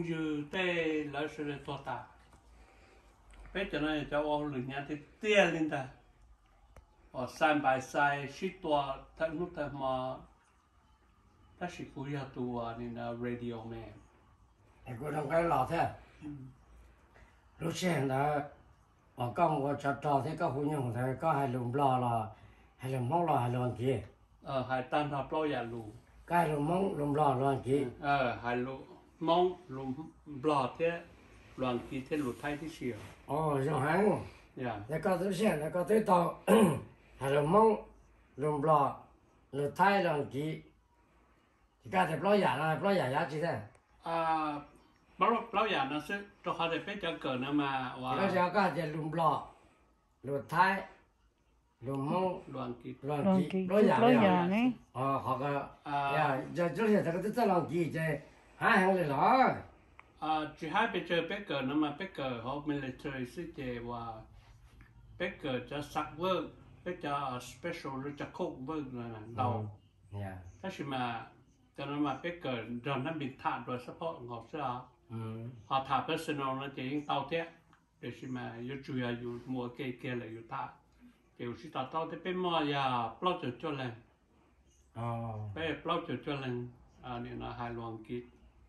như tê lỡ sự to ta bây giờ này cháu ông lười nhà thì tiền lên ta ở side by side shit to thật nút thật mà ta chỉ cúi ra tụ nên là radio man cô trong cái lò thế lúc xem đó ở con có trò thế có phụ nhân thế có hai lùm lò là hai lùm móc lò hai lùm kia hai tan tháp lo ya lu cái lùm móc lùm lò lùm kia hai lu mong lùm lò thế lùm kia thế lùm thay thế xìa rồi hắn yeah แล้วก็ตัวเช่นแล้วก็ตัวต่อ ให้เรามองลมปลอหรือไทยลองกี่ที่การจะปล่อยยานะปล่อยยาจีได้ bao giờ nó sẽ cho họ để biết cho cờ nó mà แล้วจะก็จะลมปลอหรือไทยลมมอง đoàn kịp ลองกี่ปล่อยยาเนี่ยเขาก็จะเช่นแต่ก็ตัวลองกี่จะหาหังเลยเหรอ chỉ hai bây giờ biết cờ nó mà biết cờ họ military sẽ chế và biết cờ cho sắc vơ biết cho special rồi cho khúc vơ là đầu thế thì mà cho nó mà biết cờ rồi nó bị thả rồi support họ sẽ họ thả personal nó chỉ tao thế để thì mà yêu chủ yếu yêu mua cái kia là yêu thả kiểu chỉ tao thế bên mà ya plot cho lên bên plot cho lên nên là hai luồng kít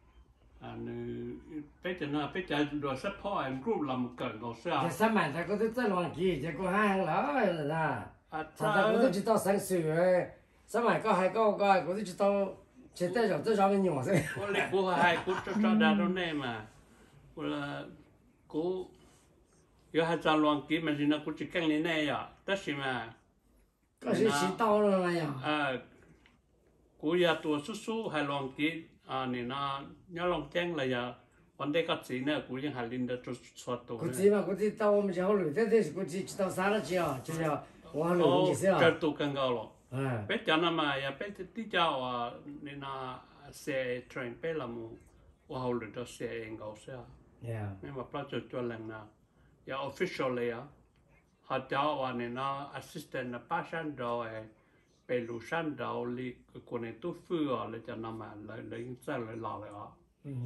bây giờ rồi support em group làm cờ họ sẽ จะสมัยแต่ก็ตัวลองกี่จะก็หาหังเลยนะแต่ก็ต้องจิตต้องสังสือสมัยก็ให้ก็ก็ต้องจิตต้องเชื่อใจตัวชาวเป็นหนุ่มสิกูเล็กกูให้กูจะได้ตรงนี้มากูละกู有还在乱给嘛？人家估计跟你那样，但是嘛， ก็是洗刀了那样。 กูอยากตัวสู้ๆให้ลองกินนี่นะอย่าลองแจ้งเลยอย่าวันเด็กก็จีเนี่ยกูยังหาลินเดอร์จุดสวดตัวกูจี嘛，กูจี到我们家好累，这是กูจี到啥了去啊？就要我累你是啊？ 这度更高了。别讲了嘛，也别地叫你那写 train 别了么，我好累到写应高些。你嘛不就做人啦？要 official เลยอ่ะเขาเจ้าว่าเนี่ยนะ assistant นะป้าชันดอยไปรู้ชันดาวลีคนในตู้ฟื้นเลยจะนำมาเลยยิ่งจะเลยหล่อเลยอ่ะ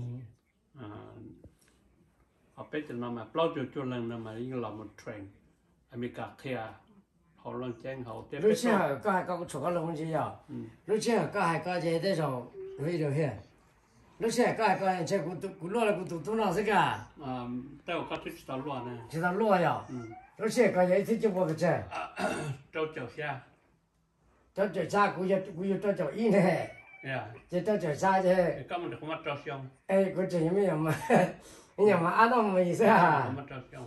เอาไปจะนำมาเปล่าจุดจุดเลยนำมายิ่งเรามาเทรนอเมริกาเทียเขาลองแจ้งเขารู้เชื่อก็ให้ก็ถูกก็ลงที่อ่ะรู้เชื่อก็ให้ก็จะได้ส่งวิดีโอเห็นรู้เชื่อก็ให้ก็เช็คกูรู้แล้วกูตัวน้องสิกะแต่ว่าก็ที่จะรู้นะที่จะรู้อ่ะรู้เชื่อก็ยังที่จะบอกก็ใช่เจ้าเจ้าเสียเจ้าเจ้าชากูจะเจ้าเจ้าอีเนี่ยจะเจ้าเจ้าชาใช่ก็มันเขามาเจ้าเสียงกูจะยังไม่ยอมมาไม่ยอมมาอ่านต้องมาอีกสิฮะมาเจ้าเสียง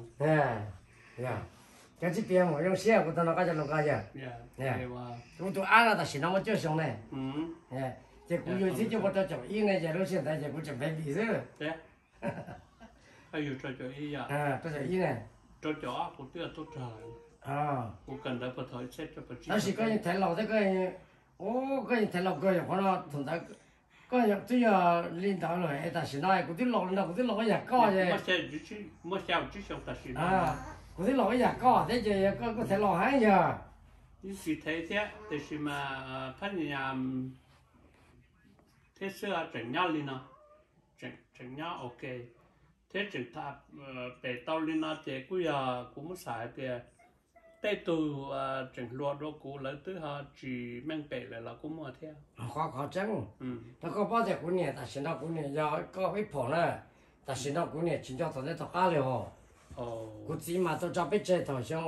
ก็ที่เปลี่ยนหมด用写กูตอนนั้นก็จะลงกันจ้ะกูตัวอ่านแล้วแต่สิ่งนั้นมันเจ้าเสียงเนี่ย这古有这就我这叫应该这路现在这古就没比这个。 对。还有这叫一样。 这叫一呢。 这叫啊，我这都知道。我跟他不讨厌，这不知。 但是个人太老的个人，个人太老个人，可能同他个人都要领导了，但是那古的老领导，古的老也搞的。 没想只想但是。 古的老也搞，这就个太老汉呀。 你去睇睇，就是嘛，朋友。thế xưa chỉnh nhau lên nó chỉnh nhau ok thế chỉnh ta về tàu lên nó thì cũng muốn xài thì tây từ chỉnh loạt đó cũng lấy từ họ chỉ mang về lại là cũng mua theo khó chăng nó có bao giờ cũng nhẹ ta xin nó cũng nhẹ do có ít phổ nữa ta xin nó cũng nhẹ chính cho tôi để cá liều cũng chỉ mà tôi cho biết chơi thôi xong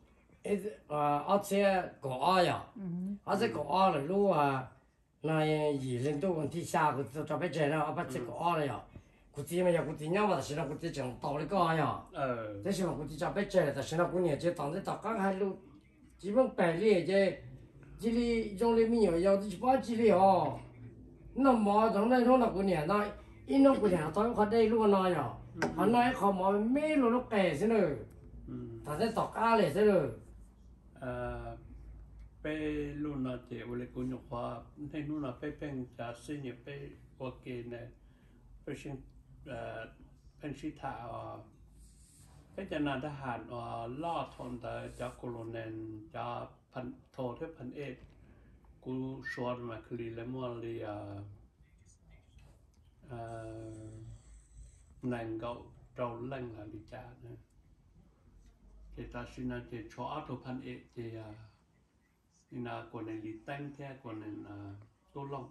ở xe cổ à ở xe cổ rồi lúc那以人都问题下，我就准备这了，把这个了呀。估计嘛，估计伢娃是那估计正到那个呀。这是嘛，估计准备这了，但是那姑娘就当时到刚还路，基本百里这里用的没有，要的8几里哦。那么从那种那姑娘那，一那姑娘到一块地路那呀，那一块嘛没路都改是了，但是到家来是了。 ไปรุ่นนั้นเดี๋ยวเลยคุณยกว่าในนู่นน่ะไปเป็นจะสิ่งไปโอเคเนี่ยไปชิงเป็นชิตาไปจะนานทหารล่อทนแต่จากโคโลเนลจะพันโทเทพันเอกกูชวนมาคลีและมัวลีไป nàng gạo trâu lăng là đi cha nữa thì ta xin là thì cho thu pan ế thì là của này đi tăng theo của này là tô long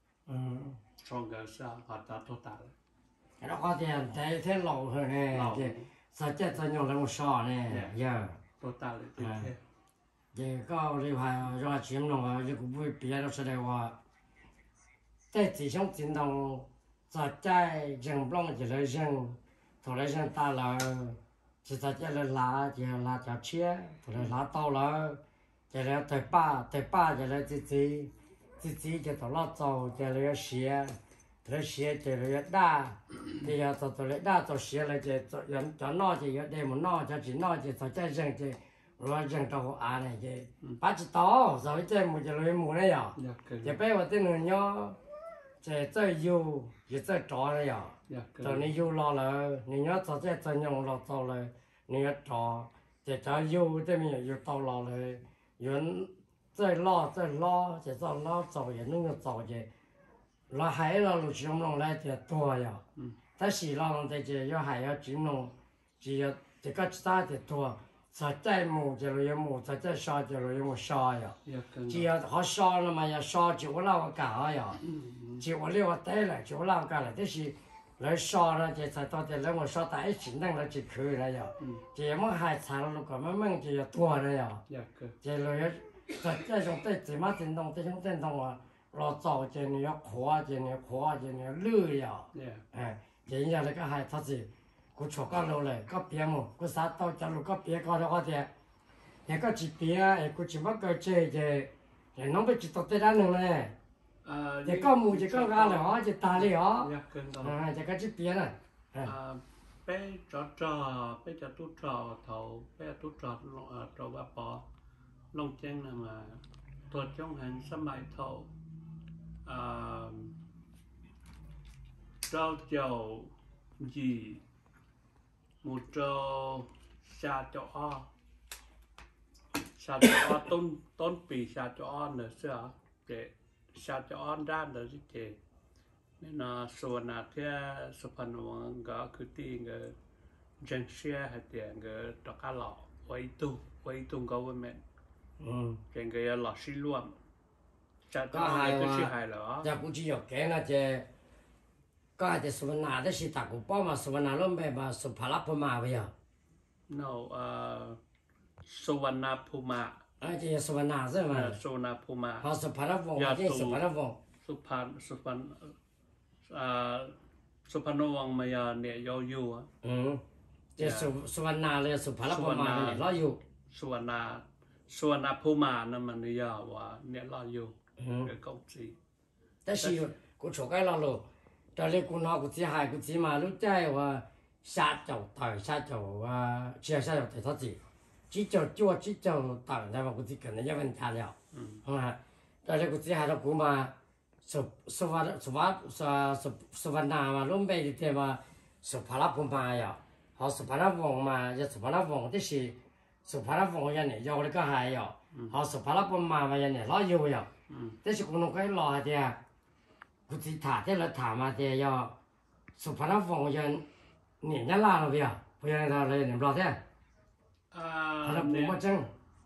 xong cái sao họ ta thốt ta nó có tiền thế thế lâu hơn nè sao chết cho nhau là một sọ nè giờ thốt ta lại thế thì có đi vào cho chiếm nó thì cũng vui别的是的话在自相震动在人不能就来人头来人打了就在这来拉就拉条车头来拉到了就来对把就来自己就到老早就来写头来写就来打就要到来打到写了就人到哪就要得么哪就去哪就在这人就rồi dân trâu à này chị bác chỉ to rồi chơi một cái lưới mù này à chị bé vào tên người nhớ chị chơi yêu chị chơi trò này à rồi你yêu lo là你nhớ cho chơi chơi nhung lo to là你nhớ trò chị chơi yêu thế mình yêu to lo là yêu chơi lo chị cho lo cho vậy nó cho chị lo hay là lúc chúng nó lại thì to à但是lo thì chị yêu hay yêu chúng nó chỉ cái ta thì to sao chạy mù就有mù sao chạy sao就有mù sao呀只要好sao了嘛要sao就我老干呀就我留我带了就我老干了但是来sao了就才到的来我sao在一起弄了就可以了呀这么还差了个慢慢就要多了呀这来这种对怎么震动这种震动啊老早就你要夸就你累呀哎这样那个还他是กูชกก็รู้เลยก็เปียมั้งกูสาต่อจะรู้ก็เปียก็แล้วก็เดี๋ยวเนี่ยก็จีเปียกูจีมาเกิดเจเดี๋ยวน้องไปจีตกเตะด้านหนึ่งเลยเดี๋ยวก็มูจะก็กาเลยอ๋อจะตาเลยอ๋อจะก็จีเปียน่ะไปจะตู้จอเท่าไปตู้จอจอว่าปอลงแจ้งนะมาตัวจ้องหันสมัยเท่าเจ้าเจ้าจีmột xà cho tôn pì xà cho nữa xưa để xà cho ra nữa chứ thế nên là số nào thì số phần bằng cái cứ tiền cái dân xe hay tiền cái đó cả lọ quay tung government cái lọ xí luôn xà cho cái xí hài lọ giờ cũng chỉ có cái là chứก็อาจจะสุวรรณาได้สิตากูป้อมาสุวรรณาล้มไปมาสุภาลัพมาไปอ่ะ no สุวรรณภูมาจะสุวรรณาใช่ไหมสุวรรณภูมาพอสุภาลัพวงศ์ที่สุภาลัพวงศ์สุพรรณสุพรรณวงศ์มาเนี่ยยออยู่อ่ะจะสุวรรณาเลยสุภาลัพมาเนี่ยรออยู่สุวรรณภูมานั่นมันเนี่ยว่าเนี่ยรออยู่เด็กกงจีแต่สิกูชกไอ้เราลูcho nên cô nói cô chỉ hai cô chỉ mà lúc chạy và sát chậu tỏi và chia sát chậu tỏi thoát gì chỉ chậu tỏi này mà cô chỉ cần là vấn đề nào không hả cho nên cô chỉ hai đó cô mà số văn mà lúc bây giờ thì mà số phá lắp mà ya họ số phá lắp vòng mà giờ số phá lắp vòng thì是số phá lắp vòng ya này giờ cái hai ya họ số phá lắp mà ya này lo nhiều yaแต่是cô nói cái lo thìกูที่ถามที่เราถามมาเดียวสุภาพวงศ์ยันเนี่ยยันลาเราเบียพยันเราเลยเนี่ยรอเท่เราปูมาจัง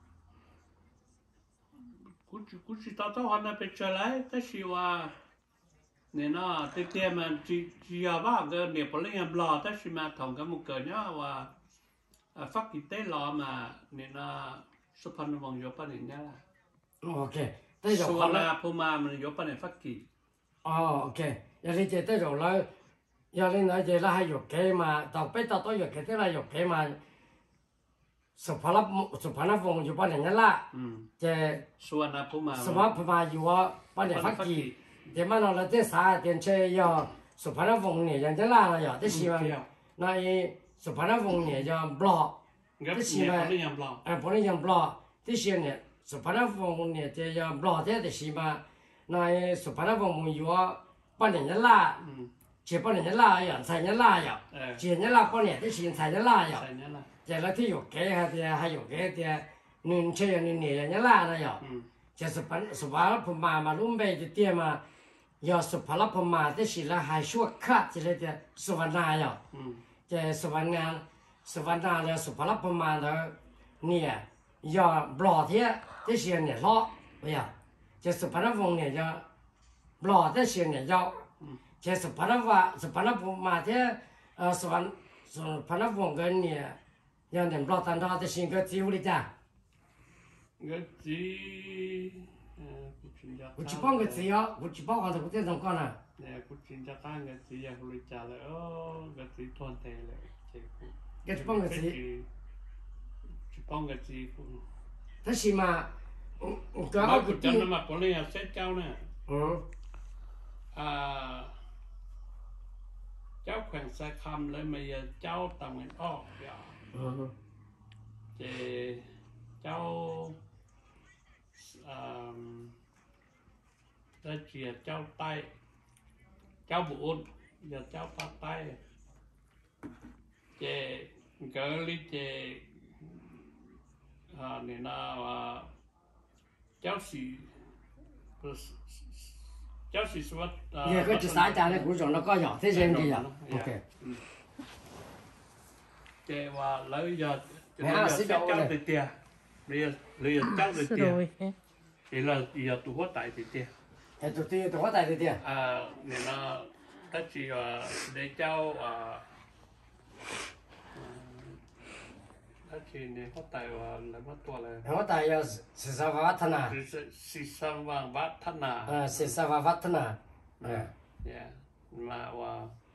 กูที่ต่อวันนั้นไปเจอแล้วแต่ชีว่าเนี่ยนะเตี้ยมันจีว่าก็เนี่ยพอเลี้ยงบลอแต่ชีมาทำกันมุกเกินเนี่ยว่าฟักกิเต้รอมาเนี่ยนะสุภาพวงศ์ยกปนเนี่ยละโอเคสุวรรณภูมิมันยกปนฟักกิ ok giờ đi chơi tới rồi là giờ đi nói chơi là hay dục cái mà tàu bé tàu tôi dục cái thế là dục cái màสุภาพวงศ์อยู่บ้านอย่างนั้นละเจสุวรรณภูมิอยู่ว่าบ้านอย่างฟักกี้เดี๋ยวมันเราเจ้าสาเดี๋ยวเชยยอสุภาพวงศ์เนี่ยอย่างนั้นละเราอยากได้ชิมในสุภาพวงศ์เนี่ยยังบล็อกได้ชิมพอได้ยังบล็อกที่เชียเนี่ยสุภาพวงศ์เนี่ยจะยังบล็อกได้ชิม那สุภาพวงศ์อยู่ว่า半年人啦，这半年人啦呀，3年啦呀，7年啦半年的时间3年啦呀，这了ที่อยู่แก่还有แก่的1年1年啦了呀，就是สุภาพมาลุ่มไปจะเตี้ยมา要是帕拉普马的是了还说卡之类的苏万那呀，这苏万那了苏帕拉普马的呢，要不老天这些呢老，哎呀，这苏帕拉风呢要不老这些呢要，这苏帕拉普马的苏帕拉风跟呢，要呢不老单到的性格只有的家。 个字， 我去帮个字呀，我去帮我这个这种干了。 เนี่ยกูจินจะก้าง个字呀，回家了哦，个字ทวนเตเลยเจ้ากู个去帮个字， 去帮个字กู他是嘛，个มา二个地， กูจำนำมาปนเลยอ่ะเซ็ตเจ้าเนี่ยเจ้าแขวงสายคำเลยมาเจ้าตำเงินออกอย่าเจ้าได้เจียเจ้าใต้เจ้าบุญอย่าเจ้าภาคใต้เกอลิเนี่ยนะว่าเจ้าสีเจ้าสีสวัสดิ์也个就啥家的古种那个样，这些的呀，OK。 เจว่าแล้วอย่าเจ้าติดเตี้ยหรือเจ้าติดเตี้ยหรืออย่าตัวตายติดเตี้ย哎，对，我带的的。 เนี่ยนะถ้าจีว่าได้เจ้าถ้าจีเนี่ยเขาตายว่าอะไรมาตัวอะไร我带要四十瓦特纳。 สิสังวังวัฒนา 40瓦特纳。 เนี่ยมาว่า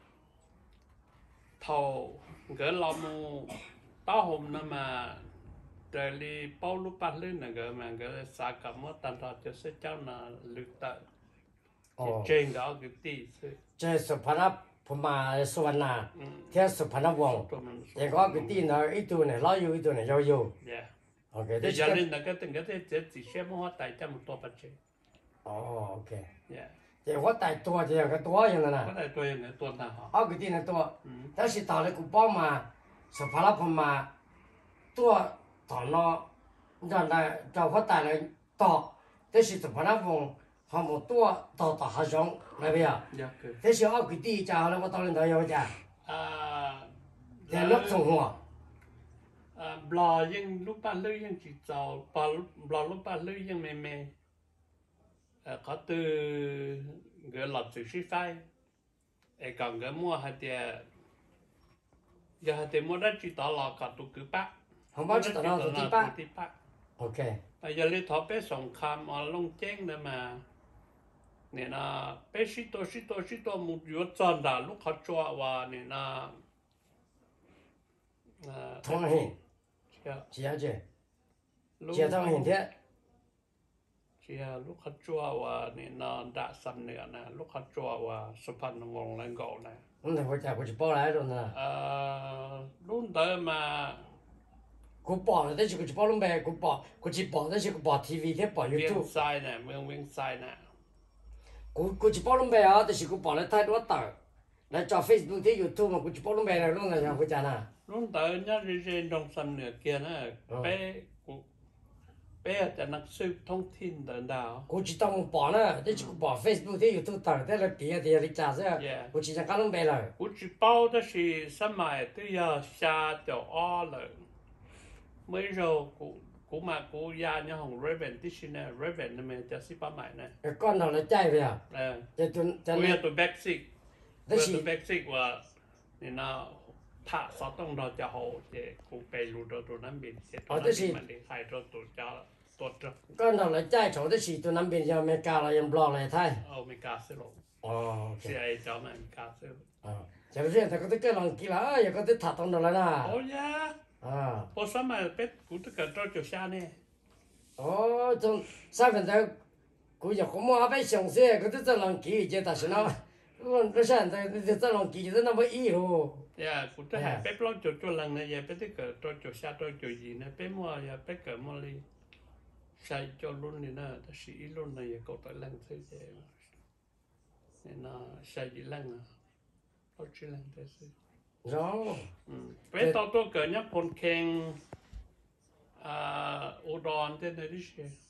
เท่าเกิดเราโมต้าห่มนั่นมาเดลีเป้าลูกปัดลื่นนะเกิดมันก็สากับว่าตันทอจะเสียเจ้าน่ะลึกตาเจงก็เอากิตี这是帕拉普马说完啦，这是帕拉王，这个个地呢一度呢老有一度呢要有。OK， 这家人那个等个这只些么带这么多不去。 哦，OK。这我带多这个多样的呢。 我带多样的多大哈。 好个地呢多，但是到了古堡嘛，是帕拉普马多到了，让来叫我带来到，但是这帕拉王。他们多到大学生那边啊，这些好个地家了，我到那要家。在那生活。 บลอยังลูกบ้านเลยยังจีเจ้าบลอลูกบ้านเลยยังไม่เขาตื่นเกิดหลับสื่อชีไฟก่อนเกิดมัวหาเดียอย่าหาเดียมัวได้จีต่อหลอกกับตุกือปะเขาบอกจีต่อหลอกตุกือปะโอเคอย่าเลยถอไปสงครามเอาลงเจ้งเลยมาเนี่ยนะไปชิโตมุดอยู่จอนด่าลูกเขาจั่วว่าเนี่ยนะทองหินเจียทองหินเท่เจียลูกเขาจั่วว่าเนี่ยนะด่าสำเนียนะลูกเขาจั่วว่าสุพรรณวงศ์แรงเก่านะแต่พอจะกูจะบอกอะไรตรงนั้นรุ่นเดิมมากูบอกเลยแต่กูจะบอกลงไปกูจะบอกแต่กูบอกทีวีที่บอกยูทูบเวียงไซเนี่ยเมืองเวียงไซเนี่ยกูจะบอกลงไปอ่ะแต่กูบอกเลยท้ายตัวต่อแล้วจอ Facebook ที่ YouTube มากูจะบอกลงไปแล้วลงอะไรอย่างกูจะน่ะรุ่นเดิมเนี่ยเรียนตรงสำเนียงเกียร์นะเป้จะนักสืบท้องถิ่นเดินดาวกูจะต้องบอกนะแต่กูบอก Facebook ที่ YouTube ต่อแต่ละปีเดียวลิจ่าเสียกูจะการลงไปเลยกูจะบอกแต่是สมัยที่要下掉อ้อเลยเมื่อเรากูยาเนี่ยของ Raven ที่ชินะ Raven นั่นมันจะสิบประมาณนะก้อนเราเลยใจไปอ่ะจะกูอยากตัวแบ็กซิกตัวแบ็กซิกว่าเนี่ยนะถ้าสอต้องเราจะเอาเจ้กูไปรู้ตัวนั้นเป็นเสร็จตัวนั้นมันได้ใครตัวเจ้าตัวเจ้าก้อนเราเลยใจโฉดที่ตัวนั้นเป็นยังอเมริกาเรายังบล็อกเลยไทยอเมริกาเสียลงเสียเจ้ามันอเมริกาเสียจะเรียนแต่ก็ต้องเกิดลองกีฬาอย่างก็ต้องถัดตรงนั้นนะโอ้ยพอสมัยเป็ดกูจะเกิดตัวเจ้าชาเนี่ย从3分钟กูอยากขโมยไปส่งเสียก็จะลองกีเจแต่ฉันเอาไม่ใช่แต่จะลองกีจะนั่งไม่อีหรอกูจะหาเป็ดลองจุดลังเนี่ยอย่าเป็ดที่เกิดตัวเจ้าชาตัวเจ้ายีนะเป็ดมัวอย่าเป็ดเกิดมัวเลยใช้จอรุ่นนี่นะแต่สีรุ่นเนี่ยอย่าเกิดตัวลังเสียเนี่ยนะใช้ยีลังนะเอาชีลังเสียเป็ดตัวเกิดเนี่ยผลแข่งอุดรเจ้าหน้าที่เชี่ย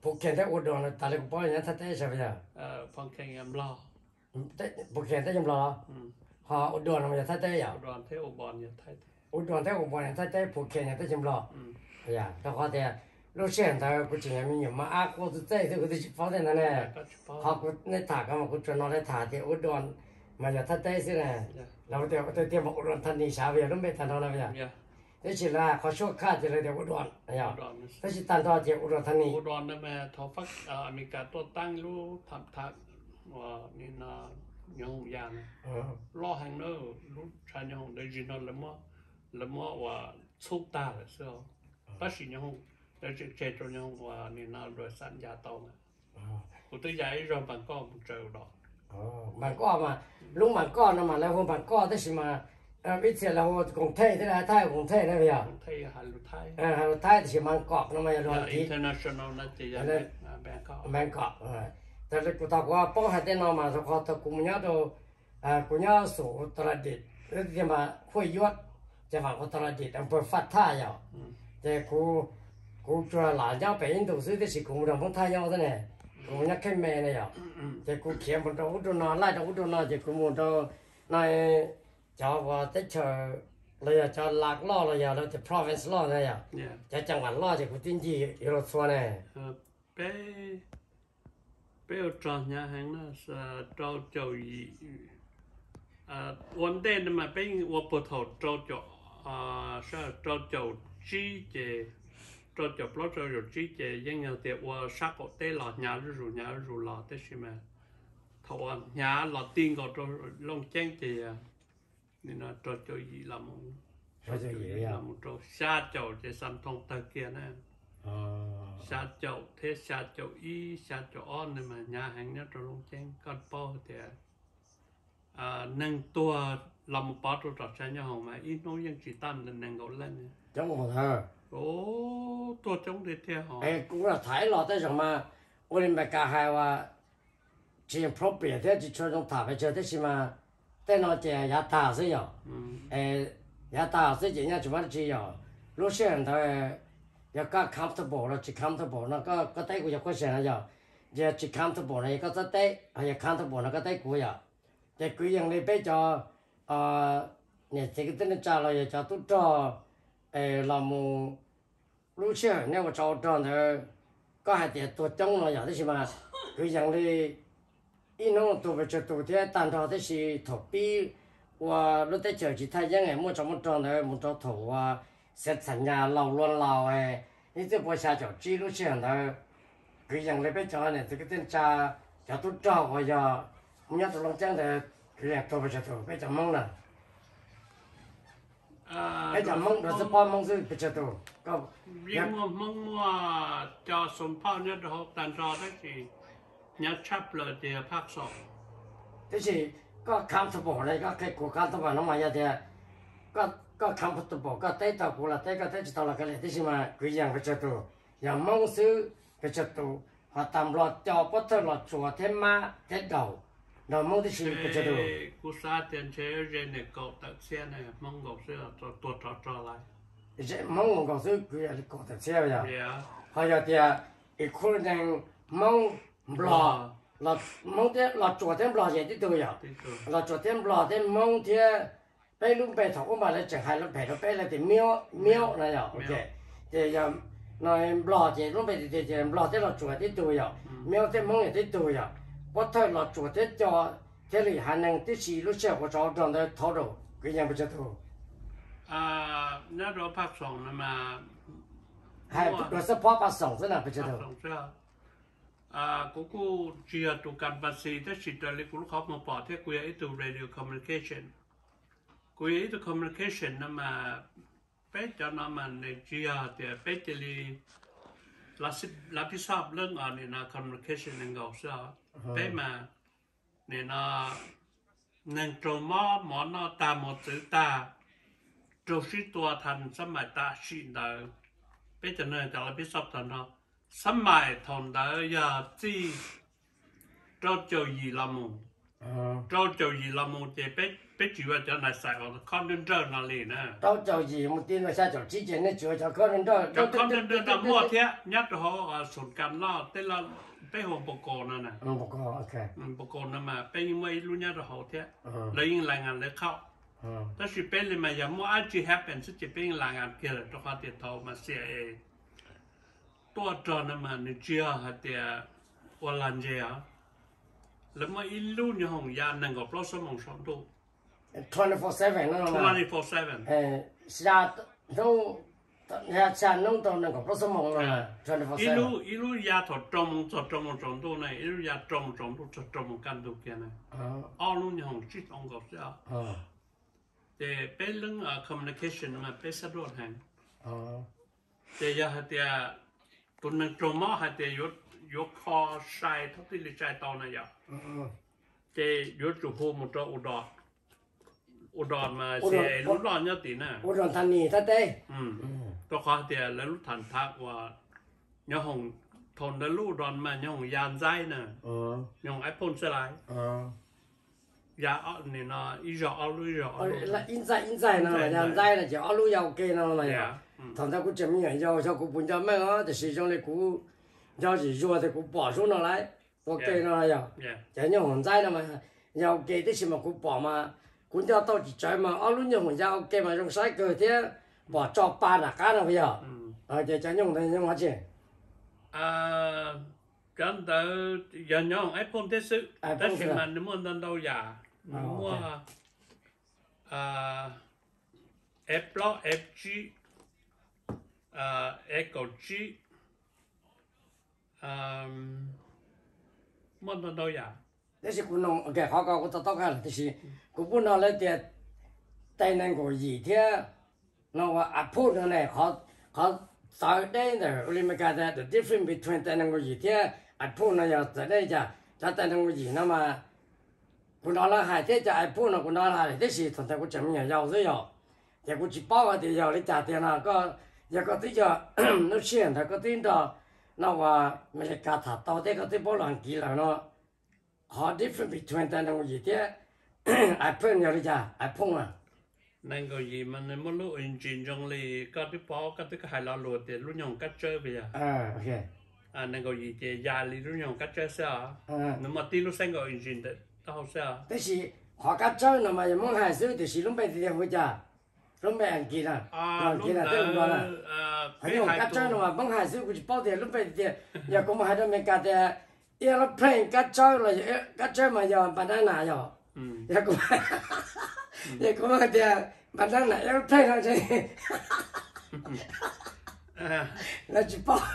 phụ kiện thế uống đồ ta lấy cũng bao nhiêu thắt thế sao bây giờ phong keng em lo phụ kiện thế em lo họ uống đồ nó thắt thế à đoàn thế uống bòn như thế uống đồ thế uống bòn thắt thế phụ kiện thế em lo dạ tao có thể lúc xem tao cũng chỉ là mình nhưng mà cô tự tay thì cũng chỉ phá thế này họ cũng nên thả cái mà cũng cho nó để thả thì uống đồ mà giờ thắt thế thế nàyเราเดี๋ยวบอกอุดรธานีสาวเวียรุ่มเบตันทอนะเวียแต่สิละเขาช่วยข้าจะเลยเดี๋ยวอุดรเนี่ยแต่สิตันทอเจ้าอุดรธานีอุดรนั่นแม่ทอฟักอเมริกาตัวตั้งรู้ทำทักว่านี่นะยงยานล้อแห่งเนอรู้ชายยงได้ยินนั่นละมั่วว่าสุกตาเลยเสียวป้าสิยงได้เจอจนยงว่านี่นะโดยสัญญาตองกูตัวใหญ่รำบางก้อนเจอดอกบางก้อนมาลุงบางก้อนนั่นมาแล้วคนบางก้อนได้สิมาวิเศษเรากรุงเทพที่ไหนไทยกรุงเทพได้ไหมอ่ะกรุงเทพฮัลโหลไทยฮัลโหลไทยที่มันเกาะนั่นมาอย่างไรที่ international นั่นจะยังแบงกอกแต่กูตอกว่าป้องให้ได้นอนมาสักคนแต่กูมันยังดูกูยังสู่ตระดิษฐ์แล้วที่มาคุยยวดจะมากูตระดิษฐ์อำเภอฟัดท่าอย่างแต่กูจะหลานยังไปอินโดซื้อที่สิกูมันต้องท่าอย่างนั้นเนี่ยกูยังแค่แม่เนี่ยแต่กูเขียนมันต้องอุดรนไล่ต้องอุดรนแต่กูมันต้องในcho vào tới chờ là cho lạc lo là giờ là cái province lo này à cho chẳng hạn lo thì cũng tin gì rồi xóa này bé bé ở trong nhà hàng nó trâu trâu gì vấn đề mà bé ở bờ thầu trâu trâu sao trâu trâu chi chế trâu trâu lo trâu trâu chi chế nhưng mà thì ở sát ở đây là nhà rồi là thế gì mà thầu nhà là tiền có trâu long chén thì nên là trò chơi gì làm một trò xa chậu để sản thông ta kia nè xa chậu thế xa chậu y xa chậu on nên mà nhà hàng nhất rồi luôn chén con po thì nâng tua làm một bát trò chơi nhau hồng mà ít nói những chỉ tam nên nâng gấu lên chống một thơ tua chống để theo họ cũng là thái lọt tới rồi mà Olympic cả hai và chỉ appropriate thế chỉ cho trong thả phải chơi thế màแต่นอเจียยาตาสิยอยาตาสิจีเนี่ยจุดมันจีอ่ะรู้เสียงเธอยาก็ comfortable แล้วจี comfortable นั่นก็ได้กูอยากคุยเสียงนะจ๊ะยาจี comfortable เนี่ยก็จะได้อยาก comfortable นั่นก็ได้กูอ่ะแต่กูยังเลยไปจ่อเนี่ยที่ก็ต้องจ่อเลยจ่อตุ๊ดจ่อเรามูรู้เสียงเนี่ยว่าจ่อจ่อเนี่ยก็ให้เดี๋ยวตัวจ้องเราอย่างที่ใช่ไหมกูยังเลยอีน้องตัวไปเจอตัวที่ตันทอที่สิถกปีว่ารู้ได้เจอจีไทยยังไงมั่วจอมจอนเลยมั่วจอถกว่าเสร็จสัญญาเราล้วนเรานี่จะพอชาจอจีรู้เชื่อเลยคือยังเลยไปจอเนี่ยที่ก็ต้องจะตุ้ดจ่อว่าจะมึงอยากตัวลงจังเลยคืออยากตัวไปเจอตัวไปจอมั่งน่ะไปจอมั่งเราจะพอมั่งซื้อไปเจอตัวก็ยังมั่งจอสมพ่อเนี่ยเราตันจอได้สิnhớ chấp lời thì phát sổ thế thì có comfortable này có cái của comfortable nó mà như thế có comfortable có tay tao của là tay có tay chỉ tao là cái này thế mà cứ dạng cái chất tụ dạng mong xứ cái chất tụ họ tạm lọt cho bắt đầu lọt chùa thêm ma thêm đầu nó mong thế gì cái chất tụ cú sa tiền chế rồi này cậu tận xe này mong cậu sẽ tuột trở lại mong cậu sẽ cứ cậu tận xe bây giờ họ giờ thì cái khu này mong bò là mong thế là chuột thêm bò gì thì tôi à là chuột thêm bò thêm mong thế bây lúc bây thầu mà lại chẳng hay lúc bây là thì miêu này à ok thì giờ nói bò gì lúc bây thì bò thế là chuột thì tôi à miêu thế mong thì tôi à có thể là chuột thế cho thế thì hà năng tí xí lúc sau có cháu trong đấy tháo đồ cái gì bây giờ thôi nhớ đó phát sóng mà hay rồi sẽ phát sóng thế nào bây giờ thôi cô chia tụ căn bác sĩ thế chỉ là lấy cô học một bảo thế cô ấy tụ radio communication cô ấy tụ communication nó mà bé cho nó mà này chia thì bé chỉ là biết sao lên ở này là communication nên gọi sao bé mà này nó nên trồng mỏ nó ta một chữ ta trồng sĩ tua thành sắm mày ta xin đời bé cho nên là biết sao thành nó sắm mày thằng đó giờ chỉ cho gì làm mù cho gì làm mù thì bé bây giờ cho này xài ở condenser nào liền nè đâu cho gì một tin mà sao cho chỉ chuyện này cho condenser cho condenser là mua thế nhất họ sụn cam lo tên là bây hồ bồ cồn nè bồ cồn ok bồ cồn nè mà bây mấy lúc nhất họ thế lấy những lại ngàn lấy khâuแต่สิเป็นเลยมาอย่างมั่วอาจจะ happen สิจะเป็นหลังงานเกิดตัวเขาเดียทอมาเสียตัวจอนะมันเจียฮะเดียวันลันเจียแล้วมาอีลูนี่ห้องยานั่งกับปลอสมองสองตัว 24/7นั่นแหละ 24/7 ชาต้องชาต้องตอนนั่งกับปลอสมองนะ24/7 อีลูยาถอดจมสองตัวนะอีลูยาจมตัวจมกันตัวเกี่ยนะอ๋อลูนี่ห้องจิตองกับเสียแต่เป็นเรื่อง communication มันเป็นสะดวกแห่งแต่ยาหัดยาตัวนึงตรงมาหัดยยกคอใส่ทุกที่ลิใจตอนนั้นยาแต่ยกจุโฮมุตอุดรมาเสียรุ่นร้อนยอดตีน่ะอุดรธานีท่าเต้ตัวเขาเดียแล้วรู้ทันทักว่าย่ห้องทนแล้วรู้ร้อนมาย่ห้องยานใจน่ะย่ห้องไอโฟนสไลด์ยาเนี่ยนะอีจออาลูแล้วอินใจนะยานใจนะจะอาลูยาวเกนะนะยาทำแต่กูจะมีอย่างยาวชอบกูปุ่นจะไม่อ๋อแต่สิ่งที่กูยาวจีรัวแต่กูbỏ xuống nó lạiกูเกนะยาจะย่ห้องใจนะมายาวเกที่สิมากูbỏมากูจะต้องจิตใจมาอาลูย่ห้องยาวเกมาต้องใช้เกิดที่bỏ cho ba là cá nào bây giờจะย่ห้องได้ย่ห้องอะไรกันแต่ยังย่องไอโฟนที่ซื้อแต่สิ่งมันนึกว่านั่นเราอย่ามั่วApple FG Echo G มั่วนั่นเราอย่าแต่是กูน้องแกเขาก็กูต้องการแต่是กูพูดนั่นเลยแต่แต่นั่นกูยี่เท่าน้องว่าAppleนั่นแหละเขาสาวได้แต่เราไม่กันแต่ the difference between แต่นั่นกูยี่เท่าApple นั่นยังจะได้จะแต่นั่นกูยี่นั่นมากูนอนละหายที่จะAppleนั่นกูนอนละหายที่สิตอนแต่กูจะมีอย่างยาวเลยอ่ะแต่กูจีบป้าว่าที่ยาวเลยจ่าเตียนก็ยังก็ที่จะนู่นเชี่ยนแต่ก็ที่ต่อนั่นว่าไม่ได้การถัดต่อแต่ก็ที่บอลหลังกี่แล้วเนาะ how different between แต่นั่นกูยี่เท่าApple ยาวเลยจ่าApple อ่ะนั่นก็ยี่มันไม่รู้อินจินจงเลยก็ที่ป้าก็ที่ก็หายเราโหลดแต่รุ่นยองก็เจอไปอ่ะโอเคนั่นก็ยี่เจยาลีรุ่นยองก็เจอเสียนั่นมาตีลูกเส้นก็อินจินเด็ดต้องเสียแต่是เขาก็เจอนั่นมาอย่างมั่งหายซื้อแต่是ลงไปที่เดียวจ้าลงไปอังกฤษอ่ะอังกฤษอ่ะเต็มตัวละเขาเนี่ยก็เจอนั่นมามั่งหายซื้อกูจะป้อเดียวลงไปที่เดียวอย่ากูมาให้เราไม่กัดแต่เออเพลงก็เจอเลยก็เจอมาอย่างบานาน่าอย่างอย่ากูมาเดียวบานาน่าเออเพลงเขาใช่แล้วจะป้อ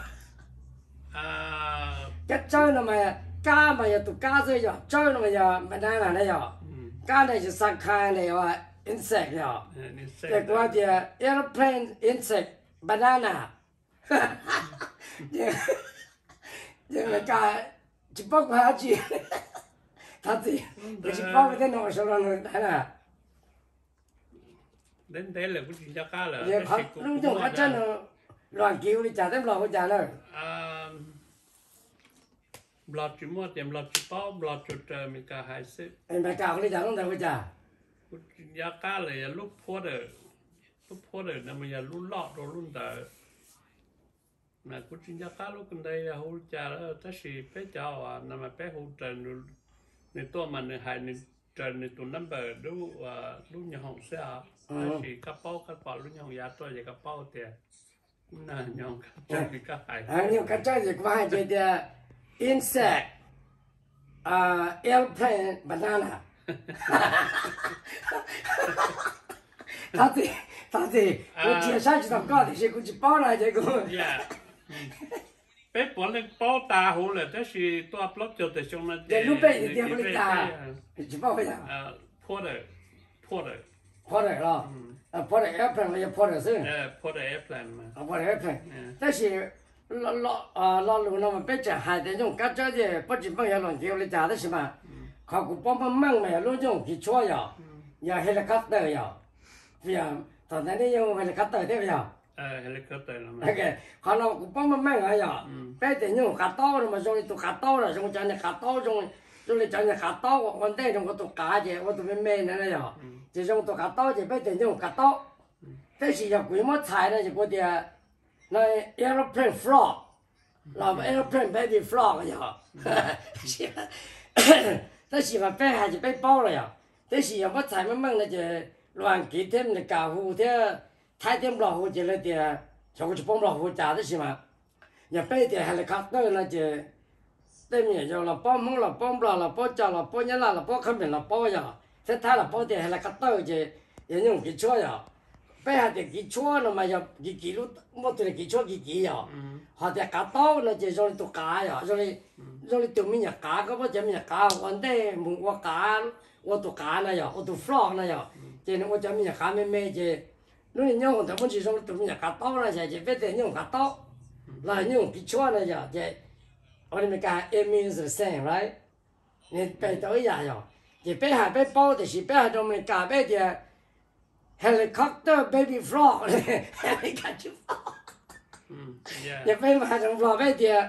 ก็เจอนั่นมาก้ามาอย่างตัวก้าเสียเจอนั่นมาอย่างบานาน่าเนี่ยก้าเนี่ยจะสักครั้งเนี่ยว่า insect เนี่ยแต่กูว่าเดียว airplane insect banana ยังไงก้าจะป้องหาจีทัดสิจะป้องไม่ได้หนอชลนั่นนะเด่นเด่นเลยกูจริงจังก้าเลยยังครับลุงจงอาจารย์หลวงกิ้วนี่จ่าเต็มหลอกจ่าเลยบล็อกจุดมั่วเต็มบล็อกจุดป้อบล็อกจุดมีการหายซิไอ้แม่ก้าคนนี้จ่าต้องแต่ว่าจ่ากูจริงจังก้าเลยลูกพ่อเด้อนั่นมันยังรุ่นลอดรุ่นเด้อนะกูจริงจังก้าลูกคนใดหูจ่าแล้วถ้าสิเป้เจ้านั่นมันเป้หูเจนในตัวมันในหายในเจนในตัวนัมเบอร์ดูรุ่นยังห้องเสียถ้าสิกระเป๋ารุ่นยังยาตัวใหญ่กระเป๋าเตี้ยน่ายังกระเป๋าก็หายยังกระเป๋าจะว่าจะเดียinsect airplane banana 他我介绍就到搞的些，估计包了这个。 别本来包大好了，但是多包就得上了。 这路边的店不里大，就包回来。 破的了，破的 airplane 也破的是。 破的 airplane 嘛。 破的 airplane，但是老路那么别讲，还得用干这的，不仅帮要弄丢了家的是嘛，考古帮忙嘛，路用去错呀，要 helicopter 呀，对呀。ตอนนั้นยังเฮลิคอปเตอร์ได้ไหมอ่ะเฮลิคอปเตอร์แล้วมั้งโอเคเขาเรากูป้องมันแม่งอะไรอ่ะไปแต่ยังขาโต้มาจงตัวขาโต้ละจงจันเนี่ยขาโต้จง rồi cho nhà cá to còn đây trong cái tổ cá gì tôi mới mê nữa này rồi chỉ trong tổ cá to chỉ biết đến trong cá to thế thì giờ quý mất xài này chỉ có điều này aeroplane frog là aeroplane baby frog rồi thế thì mà bé hay chỉ bé bao rồi thế thì giờ mất xài mới mang này chỉ loạn kỹ thêm là cả hồ thế thái thêm lò hồ chỉ là thì cho cái bông lò hồ trả thế thì mà giờ bé thì helicopter là chỉ đây mình giờ là bao mông là bao bò là bao chảo là bao nhá là bao khăm biển là bao giờ thế thay là bao thì helicopter chỉ giờ dùng cái chúa giờ bây giờ thì cái chúa nó mà giờ cái lúc một tuổi cái chúa cái giờ họ thì cá to nó chỉ rồi tụ cá giờ rồi tụi mình nhà cá có bao giờ mình nhà cá vấn đề muốn qua cá qua tụ cá này giờ qua tụ frog này giờ chỉ nó qua cho mình nhà cá mê chỉ lúc này nhau thì muốn chỉ rồi tụi mình nhà cá to này chỉ biết đến nhau cá to là nhau cái chúa này giờ chỉ America it means the same, right? Nên bây tới giờ rồi, thì bây giờ bây bao thì bây giờ trong America bây giờ helicopter baby frog này, helicopter frog. Thì bây giờ trong frog bây giờ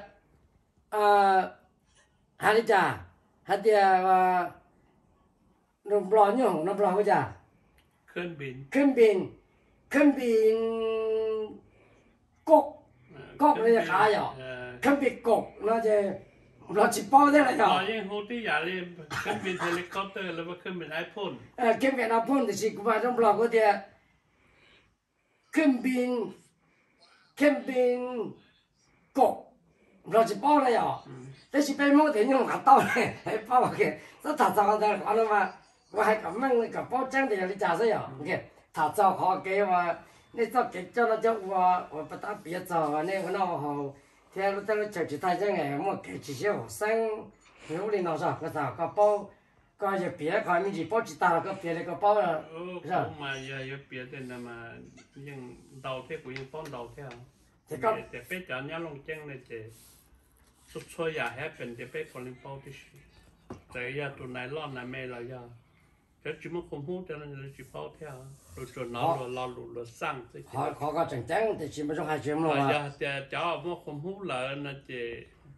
hay là hay là nó frog nhỉ, nó frog bây giờ. Khinh bin, cốc này là cái gì? khăn bị cột nó chỉ bao thế là nhỏ. Nhưng hôm tí giờ lên khăn bị helicopter là mà khăn bị iPhone. Khăn bị iPhone thì chỉ qua trong blog của thì khăn bị cột nó chỉ bao là nhỏ. Thế chỉ bên mua thì nhung cả tao này, bao cái rất thật sao đó còn mà我还咁樣個包裝的你咋子呀？你看他做好給我，你做給做了叫我不打別做啊，你我那好。theo lúc tới chợ chỉ thay cho ngày mà cái chỉ số sang nếu đi nào sao cái sao cái bao cái giờ bia cái mình chỉ bao chỉ ta cái bia cái bao là sao mà giờ bia thì là mà nhưng đầu thế của những con đầu theo thì có để bây giờ nhá long chân này thì xuất xôi giờ hếtเป็นthì bây còn những bao thì tại giờ tụi này lo này mẹ là giờ cái chỉ muốn không hút cho nên là chỉ bao theo rồi cho nó rồi lo rồi sang thế họ có chẳng chẳng thì chỉ mới trong hai chuyện rồi mà giờ cháu muốn không hút là nó chỉ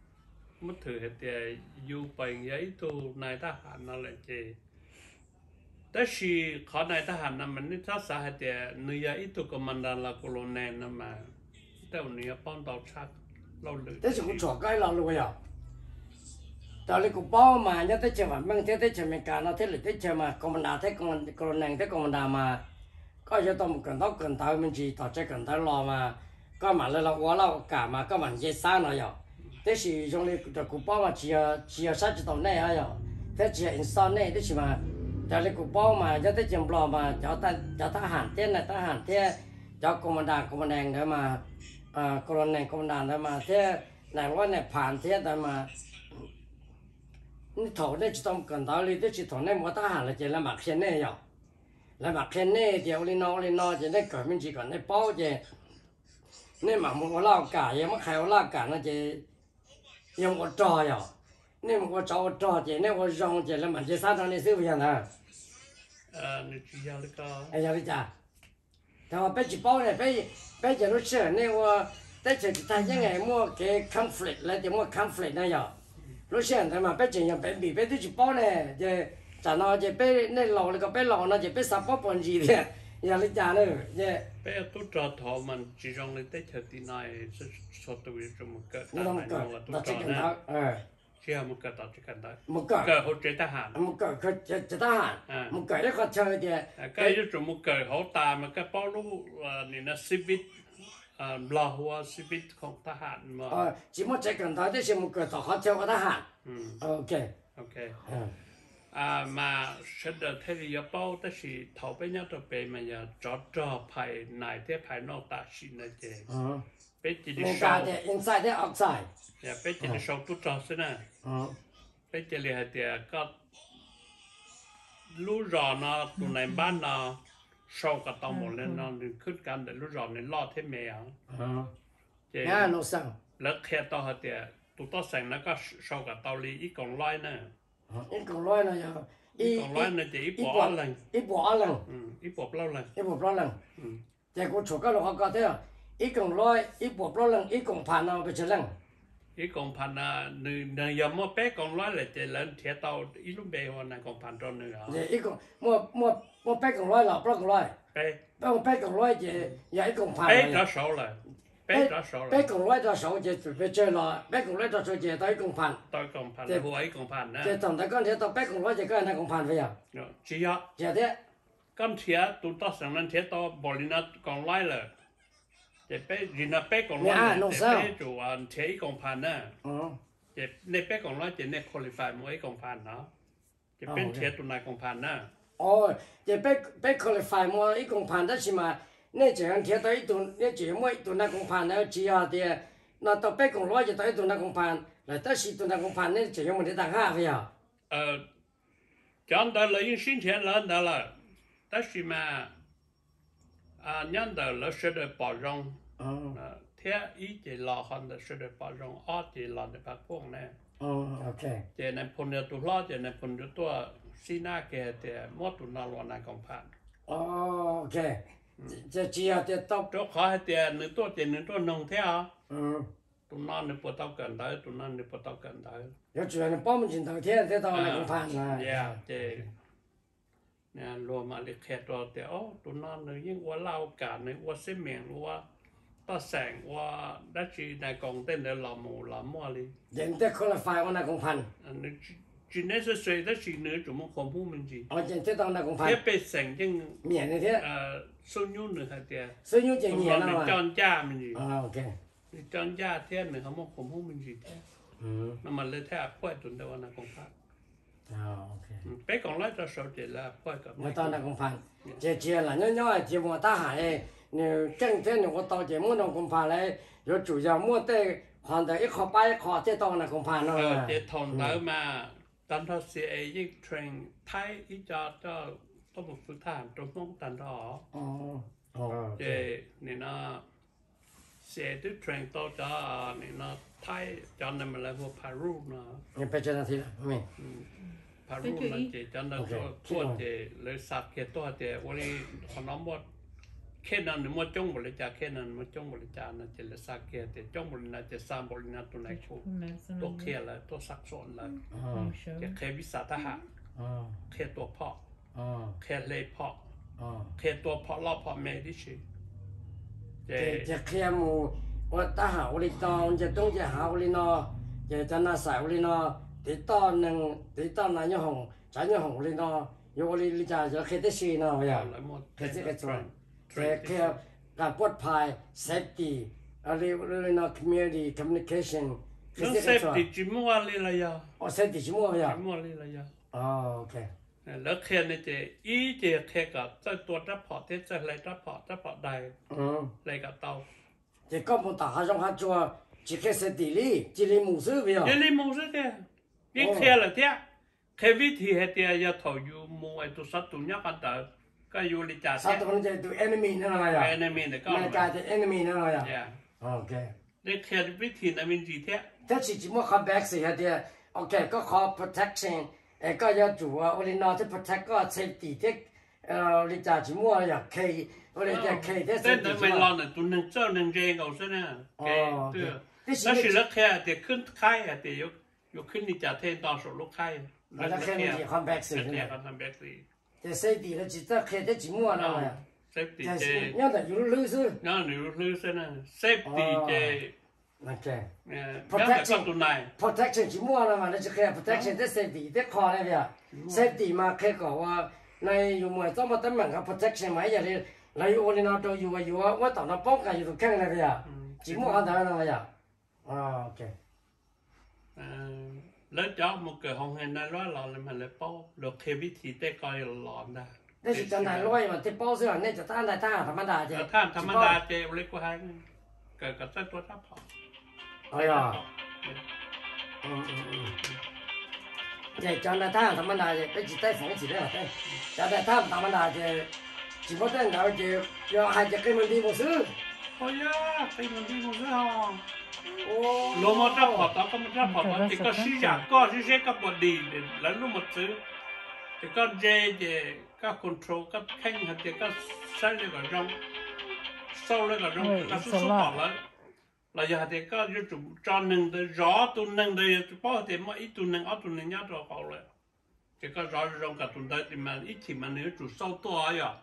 mất thử hết thì yêu bệnh giấy tu này ta hẳn nó lại chỉแต่สิขอในทหารนั้นมันนี่ถ้าสาเหตุเนื้ออีตัวก็มันดันละโคโลเนนนั่นมาแต่วันนี้ป้อนดอกชักเราเลยแต่สิกูชอบใกล้เราเลยอ่ะตอนนี้กูป้อนมาเนี่ยแต่เชื่อว่าบางทีแต่เชื่อเมกาเนาะแต่หรือแต่เชื่อมาคอมมานดาแต่โคโลเนนแต่คอมมานดามาก็จะต้องกันต้องกันเท่ามันจีต่อใจกันเท่ารอมาก็มาเลยเราว่าเรากะมาก็มันเยซ่าเนาะอ่ะแต่สิตรงนี้แต่กูป้อนมาเชื่อสัจตรงนี้อ่ะแต่เชื่ออินสตาเนี่ยแต่สิมาจะเรียกป้องมาจะได้จำลองมาจะทหารเท่นะทหารเท่จะกรมด่านกรมแดงได้มากรมแดงกรมด่านได้มาเท่ไหนว่าเนี่ยผ่านเท่ได้มานี่ถอดได้จะต้องกันตอนนี้ได้จะถอดได้หมดทหารเลยจะละหมักเช่นนี้อยู่ละหมักเช่นนี้เดี๋ยวลีนอจะได้เกิดมันจีก่อนได้ป้อจะนี่หมักมันว่าเล่ากายังไม่ใครว่าเล่ากานะจะยังว่าจออยู่นี่มันว่าจอจะนี่ว่าจงจะละมันจะสร้างตรงนี้ซื้อไปยังไงนี่จียาลิกา哎呀，你讲，他们别去包呢，别去路吃，那我在这他应该莫给 conflict 来的莫 conflict 那样，路吃他们别这样别都去包呢，这咱那这别那老那个别老那就别啥包本地的，呀你讲呢这。 别都找他们集中的在这地内是说都有这么个， 那么个，那这个他เชื่อมุกกะต่อจิกันได้มุกกะเขาเจทหารมุกกะเขาเจทหารมุกกะแล้วเขาเชิญเดียก็ยุติมุกกะเขาตามมันก็ป้อลูนี่นะชีวิตบลาหัวชีวิตของทหารมาจิมใจกันได้ที่มุกกะต่อเขาเชิญทหารโอเคมาเสด็จเทวีป้อแต่สิเท่าไปเนี่ยตัวเป็นมันจะจอภายในเท่ภายนอกตาชินนะเจเป็นจิตวิชาเนี่ย inside และ outside เนี่ยเป็นจิตวิชาตุจอสินะเป็นจิตวิชาเดียก็รู้รอนะตัวในบ้านนะชาวกับตอมหมดเลยนะขึ้นกันแต่รู้รอในรอดที่เมียเจ้าโนซังแล้วแค่ต่อเดียตัวต่อแสงแล้วก็ชาวกับเตาลีอีกกองร้อยนะอีกกองร้อยนะยังอีกกองร้อยนะจะอีปออะไรอีปออะไรอีปอเปล่าอะไรอีปอเปล่าอะไรแต่กูถูกก็รู้เขาก็เท่าอีกกองร้อยอีปอเปล่าอะไรอีกกองผ่านเอาไปเฉลิมอีกองพันในยามเป๊กกองร้อยเลยจะเล่นเทียเตาอีลุงเบย์วันนั้นกองพันตอนนึงอ่ะอีกมัวเป๊กกองร้อยหรอปลอกร้อยเป๊กกองร้อยจะอย่าอีกองพันเป๊กจะ少了เป๊กจะ少了เป๊กกองร้อยจะ少จะ准备เจอ了เป๊กกองร้อยจะ少จะ到一公พันหัวอีกองพันนะจะต้องแต่ก่อนจะต้องเป๊กกองร้อยจะก็นั่นกองพันไปอ่ะจีอ่ะจะเด้ก็เทียตัวต่อสั่งนั้นเทียต่อบริณักองร้อยเลยจะเป๊กรินาเป๊กกองร้อยจะเป๊กจูอันเทียอีกองพันนะจะในเป๊กกองร้อยจะในคุริฟายมัวอีกองพันเนาะจะเป็นเทียตัวนายกองพันนะอ๋อจะเป๊กคุริฟายมัวอีกองพันได้ใช่ไหมเนี่ยจะเทียตัวอีตัวเนี่ยจะมัวอีตัวนายกองพันแล้วจีอ่ะเดีย那到北公路就到一度那公盘，来到西度那公盘，那就用我的打卡费啊。 讲到了有新天了，那了，但是嘛，讲到了受到包容，天一节老汉的受到包容，二节老的白光呢。 OK。 这那碰到多老，这那碰到多西那个的，莫多那罗那公盘。 OK。这只要得到。 这好的，你多弄条。ตัวนั้นเนี่ยปวดเท้ากันได้ตัวนั้นเนี่ยปวดเท้ากันได้要主要你帮不进头天得到那个盘啊เนี่ยรวมมาเลยแค่ตัวแต่อ๋อตัวนั้นเนี่ยยิ่งว่าเล่ากันเนี่ยว่าเสียเมียงว่าต่อแสงว่าได้จีในกองเต้นเนี่ยหล่อหมูหล่อมัวเลยเดี๋ยวแต่คนละฝ่ายว่า那个盘อันนี้จีเนี่ย是谁ได้จีเนี่ยจุ่มความผู้มันจีอ๋อเดี๋ยว到那个盘เทียบเป็นแสงยังเมียนเนี่ยส่วนยุ่งหนึ่งค่ะเดียส่วนยุ่งจะเมียนแล้วจอนจ้ามันจีโอเคจอนจ้าเทียนหนึ่งเขาบอกความผู้มันจีเทียนั่นมันเลยแทบป่วยจนได้ว่านักของพระโอเคไปของเราจะสอนเจแล้วป่วยกับไม่ต้องนักของพันเจี๊ยละน้อยๆที่มัวตาหายเนี่ยจังเจ้าเนี่ยก็ต่อเจ้ามัวนักของพันเลย有主要มัวแต่ความแต่อีกข้อไปข้อที่ต้องนักของพันเนาะเจ้าทองแล้วมาตอนที่เสียยิ่งเทรนไทยอีจอจะต้องฝึกทหารตรงน้องตันทอเจ้าเนี่ยนะเสียที่เทรนต่อจ้าเนี่ยนะไทยจอนนั่นมันเลยพวกพารูนะยังไปเจอนาทีละไม่พารูนั่นเจ้าจอนนั่นตัวเจ้าเลยสักเกตัวเจ้าวันนี้ขนมหมดแค่นั้นมันจ้องบริจาคแค่นั้นมันจ้องบริจาคนั่นเจ้าเลยสักเกเจ้าจ้องบริจาคเจ้าสามบริจาคตัวไหนชูตัวเขียเลยตัวสักส่วนเลยเจ้าแค่วิสาทหะแค่ตัวพ่อแค่เลยพ่อแค่ตัวพ่อรอบพ่อแม่ดิฉันจะเคลียร์มูว่าตาหาวลิตองจะต้องจะหาวลินอจะน่าสาวลินอติดต่อหนึ่งติดต่อนายห้องใจายห้องลินออยู่ลิจ่าจะเคยได้ชีนออย่างเคยจะส่วนแต่แค่การปลอดภัย safety อะไรลินอ community communication safety จิมัวเลยละยา safety จิมัวเลยจิมัวเลยละยาโอเคแล้วแค่ในเจอีเจแค่กับจะตัวรับพอที่จะอะไรรับพอได้อะไรกับเตา这搞不大还让他做，只开始地里，地里木头不要。 地里木头的，你开了的，开วิธีให้เดียอย่าถอยอยู่มัวไอ้ตัวสัตว์ตัวนี้กันแต่ก็อยู่ในจ่าสัตว์ตัวนี้จะตัว enemy นั่นอะไรอ่ะ enemy เนี่ยก็มันกลายเป็น enemy นั่นอะไรอ่ะโอเคนี่แค่วิธีนั้นเป็นจีเท่ถ้าจิตมั่ว come back สิฮะเดียโอเคก็ขอ protection ก็要主啊，我哋拿去 protect 個 safety 的，你就係มั่วอย่างเค我哋就เคที่ safety แต่ไม่รอเนี่ยตัวหนึ่งเจ้าหนึ่งเจงเอาซะนะแล้วสิแล้วแค่เดี๋ยวขึ้นค่ายเดี๋ยวยกขึ้นนี่จะเทนตอนส่งลูกค่ายแล้วแค่นี้ come back สิเนี่ย come back สิแต่ safety แล้วจิตเคที่จิมั่วนั่นแหละ safety เจยังแต่อยู่ลึกซึยังอยู่ลึกซึนะ safety เจ Okay. Protection 只摸了嘛，那就看 protection 的 safety 的考那边，safety 嘛，开个话，那有么怎么等门个 protection 嘛，也是，那有我的那都有啊，我到那帮个有都看那边，只摸下头那呀，OK。 แล้วจะมาเกิดห้องเห็นได้ร้อยหลอนเลยมันเลยป้อเราเควิธีได้ก็หลอนได้但是真係ร้อยมันที่ป้อ是那就ท่านธรรมดาเจ้ท่านธรรมดาเจ้เล็กกว่าให้เกิดกับตัวทับผอ哎呀，这江南汤他们那的，别去带风起来了，江南汤他们那的，只不过那就要还就根本地不是。 哎呀，根本地不是哈。哦。罗马扎跑到，他们扎跑到，这个市场ก็是这个不ดีแล้วรู้หมดซื้อ这个เจก็ control ก็แข่งกันเจก็ใช้เลยก็ร้องโซ่เลยก็ร้องก็สู้ๆแล้ว là giờ thì có những chủ cho nâng tới rõ tu nâng tới bao thì mà ít tu nâng ở tu nâng nhát rồi họ lại chỉ có rõ ràng cả tu tới thì mà ít thì mà nếu chủ sâu to ấy à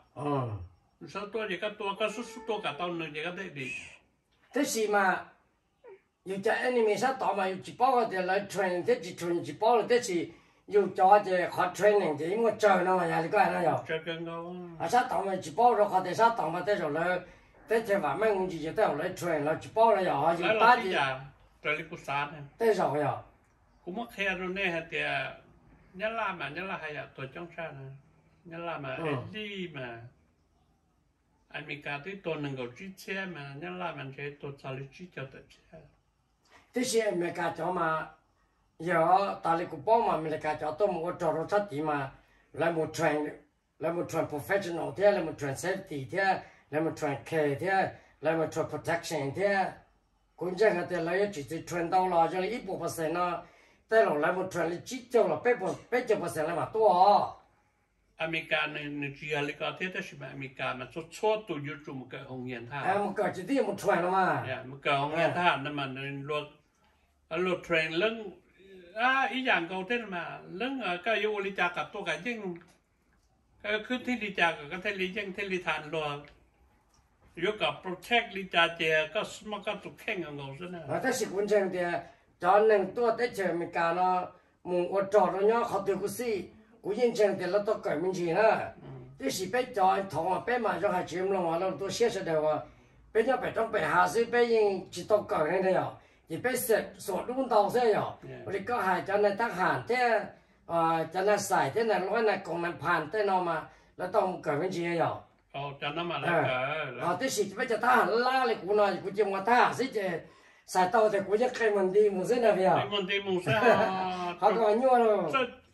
sâu to thì cái to cái số to cả tao nâng thì cái đấy đi thế gì màอยู่จะอันนี้มีสักต่อมาอยู่จีบอเดี๋ยวเลยเทรนที่จีเทรนจีบอเลยที่สิอยู่จอจะขอเทรนนิ่งที่มันเจอเนาะอย่างนี้ก็ได้เนาะเจอกันก็สักต่อมาจีบอเราขอแต่สักต่อมาแต่เราเลยแต่จะว่าไม่งงจีจะแต่เราเทรนเราจีบอเลยอย่างอยู่ตาจีแต่ลิกุศลเนี่ยแต่เราอย่างกูไม่แค่ตรงนี้ฮะแต่ยันลามายันลาให้ตัวจ้องชาติยันลามาเอ็ดดี้มาอเมริกาที่ตัวหนึ่งก็จีเช่มายันลามันใช้ตัวซาลิจีเจ้าตัวเช่ที่เชื่ออเมริกาจะมาเยอะตาลิกุปอมาอเมริกาจะต้องมาจอดรถชัดดีมาแล้วมาเทรนแล้วมาเทรน professional เท่าแล้วมาเทรน safety เท่าแล้วมาเทรน care เท่าแล้วมาเทรน protection เท่าคุณจะเห็นแต่เราจะจิตเทรน到了就100%นะแต่เราแล้วมาเทรนเลยจิตจะเรา80%แล้วมาตัวอเมริกาในจีอาลิกาเทศใช่ไหมอเมริกามันชดตัวยุจุมันเกิดหงเงียนท่ามันเกิดจุดที่มันเทรนแล้วมามันเกิดหงเงียนท่านั่นมันรถเทรนเรื่องอีอย่างเก่าเท่นมาเรื่องก็อยู่บริจาคกับตัวกันยิ่งก็คือที่บริจาคกับเทลิยิ่งเทลิทานรัวอยู่กับโปรเทคบริจาคเจก็สมัครตุกแข่งกับเงาซะนะแต่สิ่งคุณเชิงเดียจอนหนึ่งตัวได้เจออเมริกาเนาะมึงอดจอดแล้วเนาะเขาตัวกูซี่กูยิ่งเชิงเดียแล้วตัวเกิดมันจีนะที่สิไปจอยถองไปมาจะให้ชิมลงมาแล้วตัวเสียเสด็จว่าเป็นยังไปต้องไปหาซื้อไปยิงจิตตกเกิดนี่เดียวchỉ biết sệt sốt luôn đầu thế nhở, rồi có hai cho nên tác hàn thế, cho nên xài thế này nói này còn làm phản thế nào mà nó tông cởi bên chia nhở, cho nó mà là thế thì bây giờ ta hàn la lại cũng nói cũng chỉ mà ta hàn xí xài tàu thì cũng chỉ khai mình đi một cái nào vậy, mình đi một cái, họ có nhiều rồi,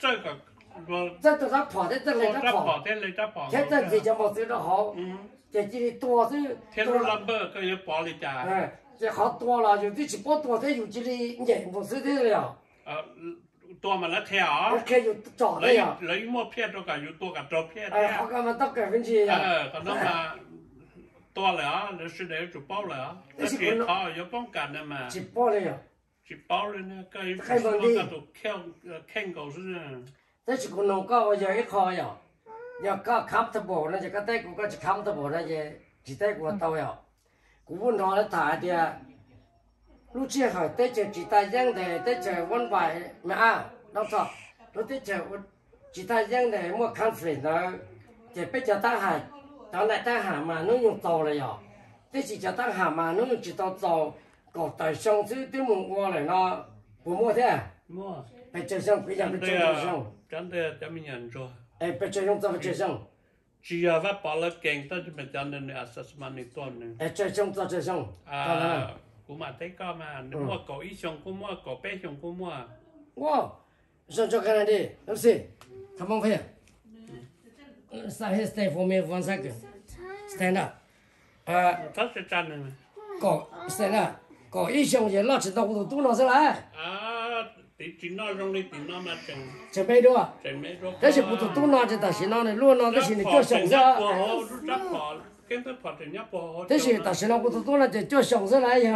rất tôi rất phỏ thế rất thế rất gì cho một thứ đó họ, chỉ to thứ, thế nó làm bơ cái gì bỏ đi trả 这好多了，有的是不多，它有这里人不是的了。 ตัวมันละแถวแค่อยู่จ่อเลยอ่ะเลยมั่วเพี้ยตัวกับอยู่ตัวกับตัวเพี้ยเขาก็มาต้องเกิดเป็นทีอ่ะเขาต้องมาตัวเหรอหรือสิ่งใดจุดเป้าเหรอแต่ที่เขาอยู่ป้องกันนะมาจิบเป้าเลยอ่ะจิบเป้าเลยนะก็อยู่กับตัวแข่งเขาซึ่งแต่ที่คุณน้องก็ว่าอย่างไอ้คอยอ่ะอย่างก็คับตะโบนะจะก็ได้กูก็จะคับตะโบนะจะจิตได้กูเตาอ่ะกูวุ่นนอนแล้วถ่ายเดียลูกเชี่ยเขาได้เจอจิตใจยังเดได้เจอวันไหวไม่อ้าวน้องสอบลูกได้เจอจิตใจยังเดมั่วคอนฟ lict นะจะไปจะตั้งหาตอนไหนตั้งหามานู้ยังโตเลยอ่ะได้จิตจะตั้งหามานู้จิตโตก็แต่ช่องซื้อที่มึงว่าเลยเนาะกูมั่วแท้มั่วไปเจอช่องไปยังไปเจอช่องจันเดียจะมีเงินจ่อไปเจอช่องจะไปเจอช่องจีอาว่าปอลเก่งตั้งแต่เป็นจันเดียในอาศัยมันในต้นนึงเจอช่องจะเจอช่องกูมาได้ก็มามั่วก่ออีชงกูมั่วก่อเป้ชงกูมั่วว้าวช่องจะกันดิลูกสิทำมังเพีย stay for me 1 second stand up 他是站的吗ก่อ stand up ก่ออีชง也老知道我都拿上来ติดน้อยตรงนี้ติดน้อยมาจังจะไม่รู้จะไม่รู้แต่是不都都拿着但是拿呢如果拿的是你叫熊子จับพอ跟着พอถึงเนี่ยพอ但是但是那不都拿着叫熊子来呀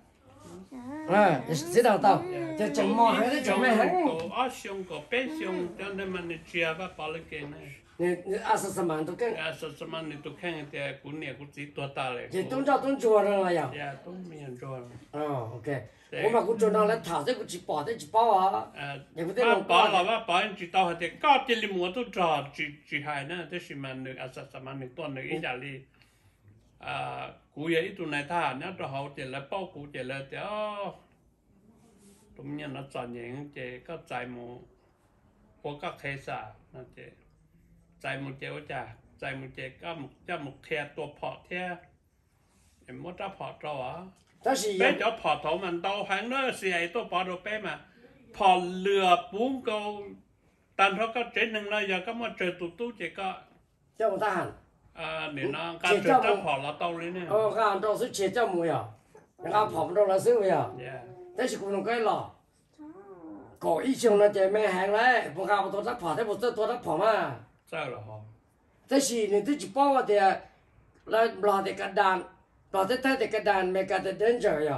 知道到就怎么还是怎么还熊个白熊这样的嘛你只要把包了给呢你20万都跟 20万你都看的กูเนี่ยกูจีตัวตาเลย这东找东做了呀都没人做了 OK我嘛，我做那来淘这个去包的去包啊，也不得弄包了吧，包人知道的，搞这里么都找去海呢，这是蛮那什么那多那一家里，古也一种来他，那都好点来包古点来的哦，都没那赚钱这个债务，我个开啥那这债务这我家债务这个จะมุกแค่ตัวพอแท้เอ็มว่าจะพอจ้า但是เป๊ะจะพอถมันเตาหันเนอเสียตัวพอตัวเป๊ะมาพอเรือปุ้งก็ตันเขาก็เจ็ดหนึ่งเลยอย่าก็มาเจอตุ๊ตุ๊เจ๊ก็เจ้าทหารเนี่ยนะการเจอเจ้าพอเราเตาเลยเนี่ยการเจ้าซื้อเชี่ยเจ้ามืออ่ะการพอมันเราซื้ออ่ะแต่สิคุณต้องใกล้หรอก่ออีชงนั่นจะไม่แห้งเลยพวกเขาตัวรักพอแต่พวกตัวรักพอมาใช่หรอแต่สิเนี่ยที่จะบอกว่าเดี๋ยวเราเด็กกระดานเราได้แต่กระดานไม่กระดานเดินเจออ่ะ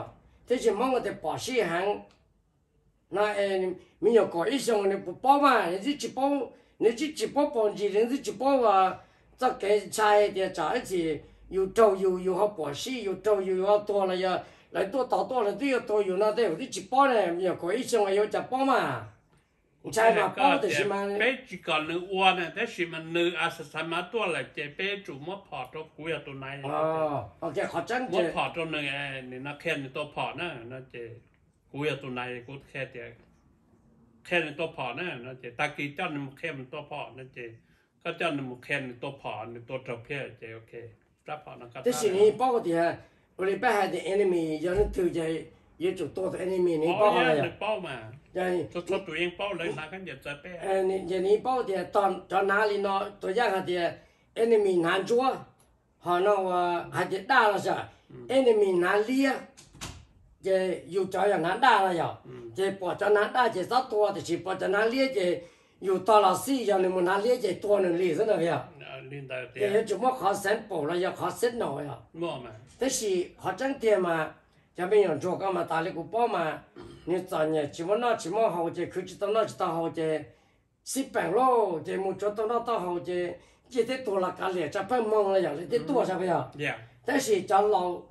这是忙个的保险行，那没有搞一项你不保嘛，你这一保，你这一保保几人这一保啊，这给差一点差一些，又走又好保险，又走又要多了要来多打多了都要多有那都有这一保呢，没有搞一项要一保嘛。ใช่มาป้อแต่ชิมันเป็ดจีก่อนนึกอ้วนเนี่ยแต่ชิมันนึกอาศัยมาตัวละเจเป็ดจุ่มมดพอตัวกูอยากตัวไหนอ๋อโอเคขอจังเจมดพอตัวหนึ่งนี่นักแค่ในตัวพอนะนั่นเจกูอยากตัวไหนกูแค่เจแค่ในตัวพอนะนั่นเจตะกี้เจ้าหนึ่งแค่ในตัวพอนั่นเจก็เจ้าหนึ่งแค่ในตัวพอในตัวเจ้าเพี้ยเจโอเครับพอนะก็แต่สิ่งนี้ป้อก็ที่ฮะบริษัทให้ enemy ยังถือใจยังจุดตัว enemy นี่ป้ออะไรอ่ะป้อมาอย่างนี้ตัวเองเป้าเลยนะกันอย่าจะเป้นี่อย่างนี้เป้าเดียตอน哪里เนาะตัวอย่างเดีย enemy 难捉好那我还得打了是 enemy 难猎จะอยู่จอย难打了呀จะปอจะ难打จะสักตัวแต่สิปอจะ难猎จะอยู่ตลอดสี่อย่างนี้มัน难猎จะตัวหนึ่ง猎ซะหน่อยอ่ะจะจุดว่าขอเส้นปอแล้วอย่าขอเส้นหน่อยอ่ะแต่สิขอจังเดียมาจะไม่ยอม做干嘛打理个包嘛你早年起码那起码好些口气到那去到好些10咯这么做到那到好些这得多了干咧这不忙了呀这多啥不呀但是咱老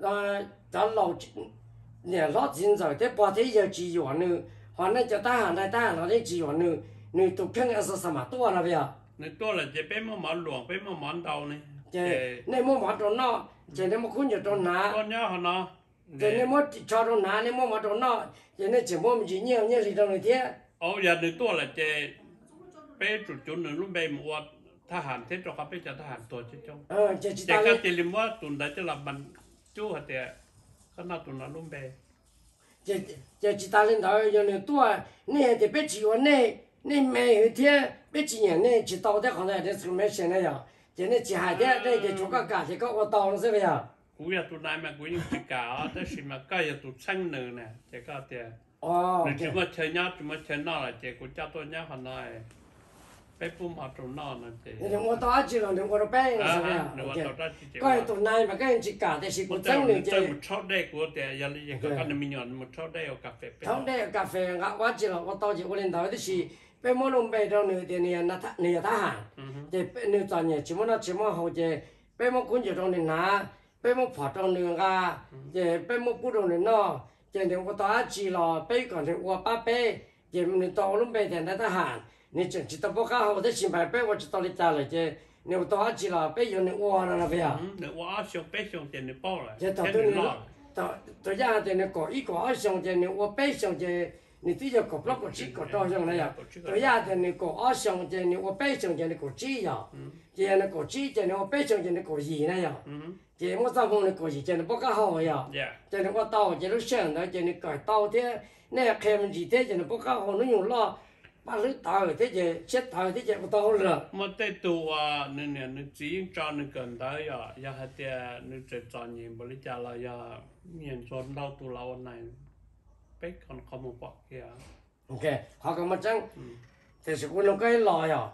เนี่ย老紧走这白天要支援呢反正就打下来那的支援呢你都看看是什么多了不呀你多了这被么หลวง被么刀呢这那么忙着那这那么困就着拿多鸟好呢这你莫朝着拿，你莫着那，这那怎么么去念里头那天？ 哦，呀，你多了这，被จุดหนึ่งรุ่นไปมัวทหารเทศเขาไปจะทหารตัวเจ้าแต่ก็จะลิมว่าตุนได้จะรับมันจู่หัดแต่ขนาดตุนนั้นรุ่นไป这几大领导有那多，你还得别去我你每一天别几年你去到的行业的时候没现在呀，这你去海的你得做个干这个我到了是不呀？ กูอยากตัวไหนมากูยังจิกาแต่สิมาก็อยากตัวช่างหนึ่งเนี่ยเจ้าก็เตี้ยหรือจุดมาเชยจุดมาเชยนอละเจ้ากูจะตัวเนี้ยหันหน่อยไปปุ่มเอาตัวนอนั่นเจ้าเนี่ย我到阿几了，我都背了是不呀？ก็ตัวไหนมาก็ยังจิกาแต่สิกูช่างหนึ่งเจ้าชอบได้กูเตี้ยยันเลยยังก็กันมีหย่อนมันชอบได้เอากาแฟชอบได้กาแฟก็ว่าจี了我到จี我领导的是ไปมอลงไปตรงนี้เดี๋ยวนี้นะเนี่ยทหารเจ้าเนี่ยตอนนี้จิมนะจิมเขาเจ้าไปมอคุณอยู่ตรงนี้นะไปมอผ่าตรงนี้ก็เจ้าไปมอพูดตรงนี้เนาะเจ้าเนี่ย我到阿จี了ไปก่อนเนี่ย我爸ไปเจ้าเนี่ย到ลงไปแต่ทหาร你这知道不好，我在新牌背，我知道你家了这，你我到阿几了，背有你挖了那边呀？ 你挖上背上点你包了， 这到对你到家的你搞一搞上这你我背上这，你对着搞不了搞几搞到上来呀？到家的你搞二上这你我背上这你搞几呀？这你搞几这你我背上这你搞二呢呀？这我咋讲你搞二这你不搞好呀？这你我到这都想到这你搞到的，你开门几天这你不搞好，你用了。mà lưới tàu thế gì chết tàu thế gì cũng tàu rồi mà tới tù nên nên chỉ cho nên cần tới ya hạt tiền nên chỉ cho nhìn bồi trả là ya nhìn cho đâu tù lâu này biết còn không một bọc kia ok họ còn một张thì sự quân nó cái lò ya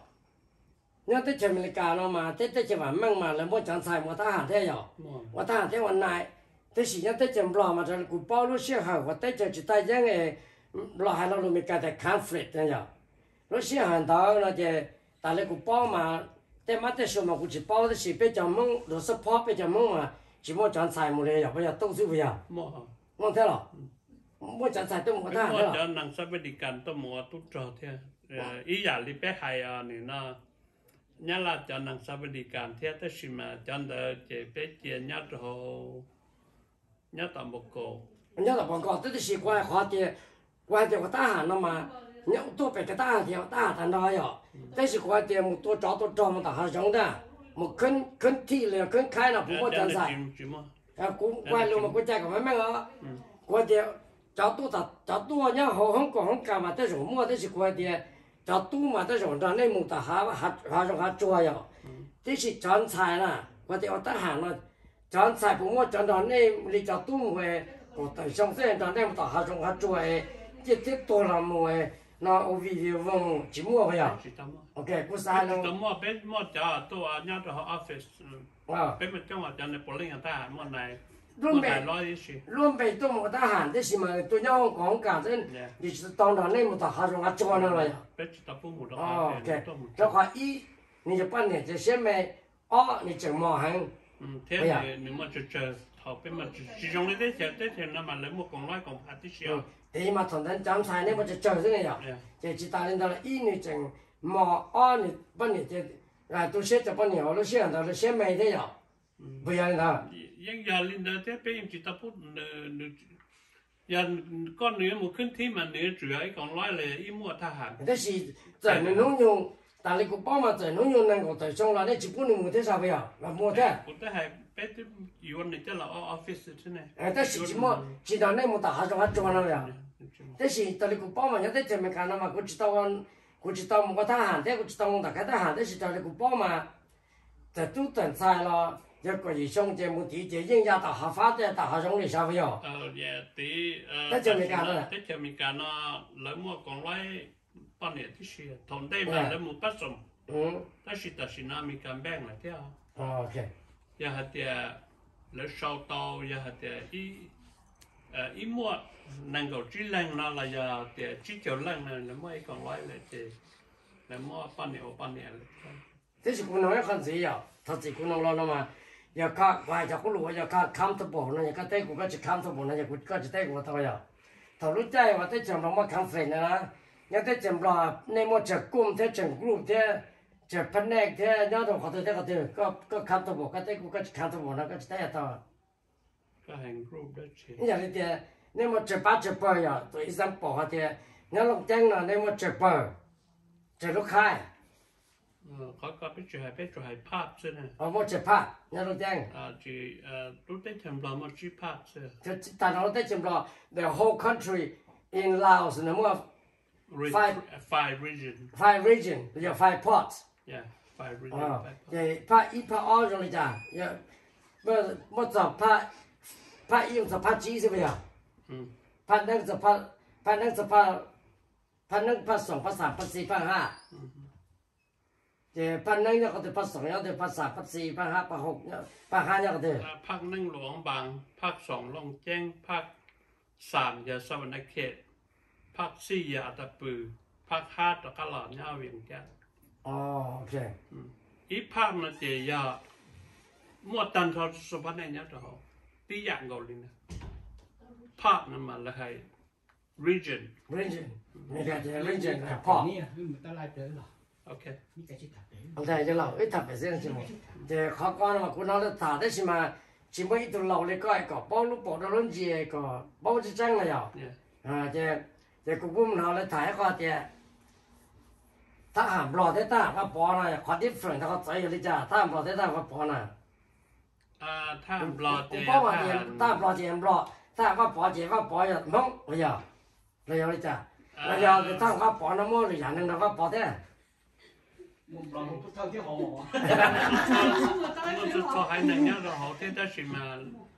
nhớ tới chuyện mình cả nó mà tới chuyện mà mang mà là muốn chẳng xài mà ta hạt thế ya mà ta hạt thếวันnày tới sự nhớ tới chuyện lò mà rồi cũng bao lúc xưa hở và tới chuyện chỉ tay giang này lò hay là mình cả cái conflict này ya lúc xưa hàng đó là cái tại là cũng bao màแต่มาแต่สมัยกูจะ包的是被叫蒙，都是泡被叫蒙嘛，只么讲菜么嘞呀，不要都是不要，蒙对了，我讲菜都没得了。 我讲能啥不离干都没都着的，一下里边还啊你那，伢啦讲能啥不离干，天但是嘛讲的这边见伢之后，伢打不过。 伢打不过，这是怪花的，怪的我打下了嘛。你多别个打掉打他那呀，但是关键么多找么打下上的，么肯提了肯开了不过讲啥，关了么国家个慢慢啊，关键找多人好很高很高嘛，但是么但是关键找多嘛，但是我那么打还做呀，这是赚财啦，关键我打下了，赚财不么赚到你找多会，我等上山赚那么打还做诶，这多了么诶。那我video vòng chỉ mua vậy à? Ok, cô sai luôn. Chỉ mua bé mua cho tôi nhớ cho họ office. Bé mà trong họ cho nên polling người ta mua này luôn bị tôi một ta hẳn thế gì mà tôi nhau có cả thế thì tao đó nên một ta hàng ngắt cho nó rồi ok cho khỏi ý你就半年就先买你整毛hàng thế thì nếu mà chờ họ bên mà chỉ trong đấy thế nó mà lấy một con loài còn phát triển thì mà thằng thanh chăm sai nếu mà chờ thế này à chỉ ta lên đó là ý你整毛你半年就tôi sẽ cho半年我都先到了先买的呀不一样的ยังยาลินเดอร์ที่เป็นจิตพูดยันก้อนเนื้อมันขึ้นที่มันเนื้อจุ๋ยของร้อยเลยอีมัวทหารแต่สิ在农用但你个宝嘛在农用那个在上来的基本的没得啥不要那没得我都还别的有那叫了 office 之内但是什么知道那么大还是还做了呀但是但你个宝嘛人家在没看到嘛我知道我ทหารแต่我知道我大概ทหาร但是但你个宝嘛在都等菜了一個月上節目啲嘢應該大下發的大下上嚟消費哦。 得就未干啦。得就未干啦，你冇講來半年啲事，同啲嘛你冇不送。但是那未干病嚟啲啊。 OK。 又係啲你收到又係啲一末能夠知冷啦，又啲知就冷啦，你冇講來嚟啲，你冇半年嚟。 這是可能一看誰呀？他自己可能了嘛。要看，我就不如要看 comfortable 那個對個就 comfortable 那個個就對個頭呀，頭路在我對整羅麼 comfort 呢？要對整羅那麼整工對整 group 對整 connect 對，然後我對這個對個 comfortable 個對個就 comfortable 那個就對頭。 個係 group 的錢。 你講的那麼整八呀，對一張包下的，你弄整了那麼整八，整路開。 เขาก็ไปช่วยภาพใช่ไหมไม่ใช่ภาพนี่เราแจ้งรู้ได้จำลองมาชื่อภาพใช่แต่เราได้จำลอง the whole country in Laos นะมั่ว five region หรือ five ports five region ภาคอีภาคอ้อตรงนี้จ้ะเมื่อจะภาคอีจะภาคจีใช่ไหมภาคนั่งจะภาคสองภาคสามภาคสี่ภาคห้าแต่ภาคนั้นเนี่ยก็จะภาคสองเนี่ยจะภาคสามภาคสี่ภาคห้าภาคหกเนี่ยภาคห้าเนี่ยก็จะภาคนั่งหลวงบางภาคสองลงแจ้งภาคสามยาสวรรณเขตภาคสี่ยาตะปือภาคห้าตะกะหลอดเนี่ยเวียงจันทร์โอเคอีภาคนั่นเจียมั่วตันทอสุพรรณเนี่ยจะเขาตีอย่างก่อนเลยนะภาคนั้นมาเลย region ไม่ใช่ region นะภาคนี่มันตลาดเจอหรอ OK， OK，就老一特別先是冇，就考官嘛，佢攞嚟查的是嘛，全部一度老嚟個一個，包到輪子一個，包就真啦又，就佢本攞嚟查一個嘅，他行唔落得得，我幫啦，快啲 friend 他個仔你咋，他唔落得得我幫啦。 他唔落嘅， 幫我哋，他唔落就唔落，他我幫就我幫又懵，我又，你有你咋，我又他我幫那麼人能我幫的。 我不偷啲好我就做喺另一個好啲得是嘛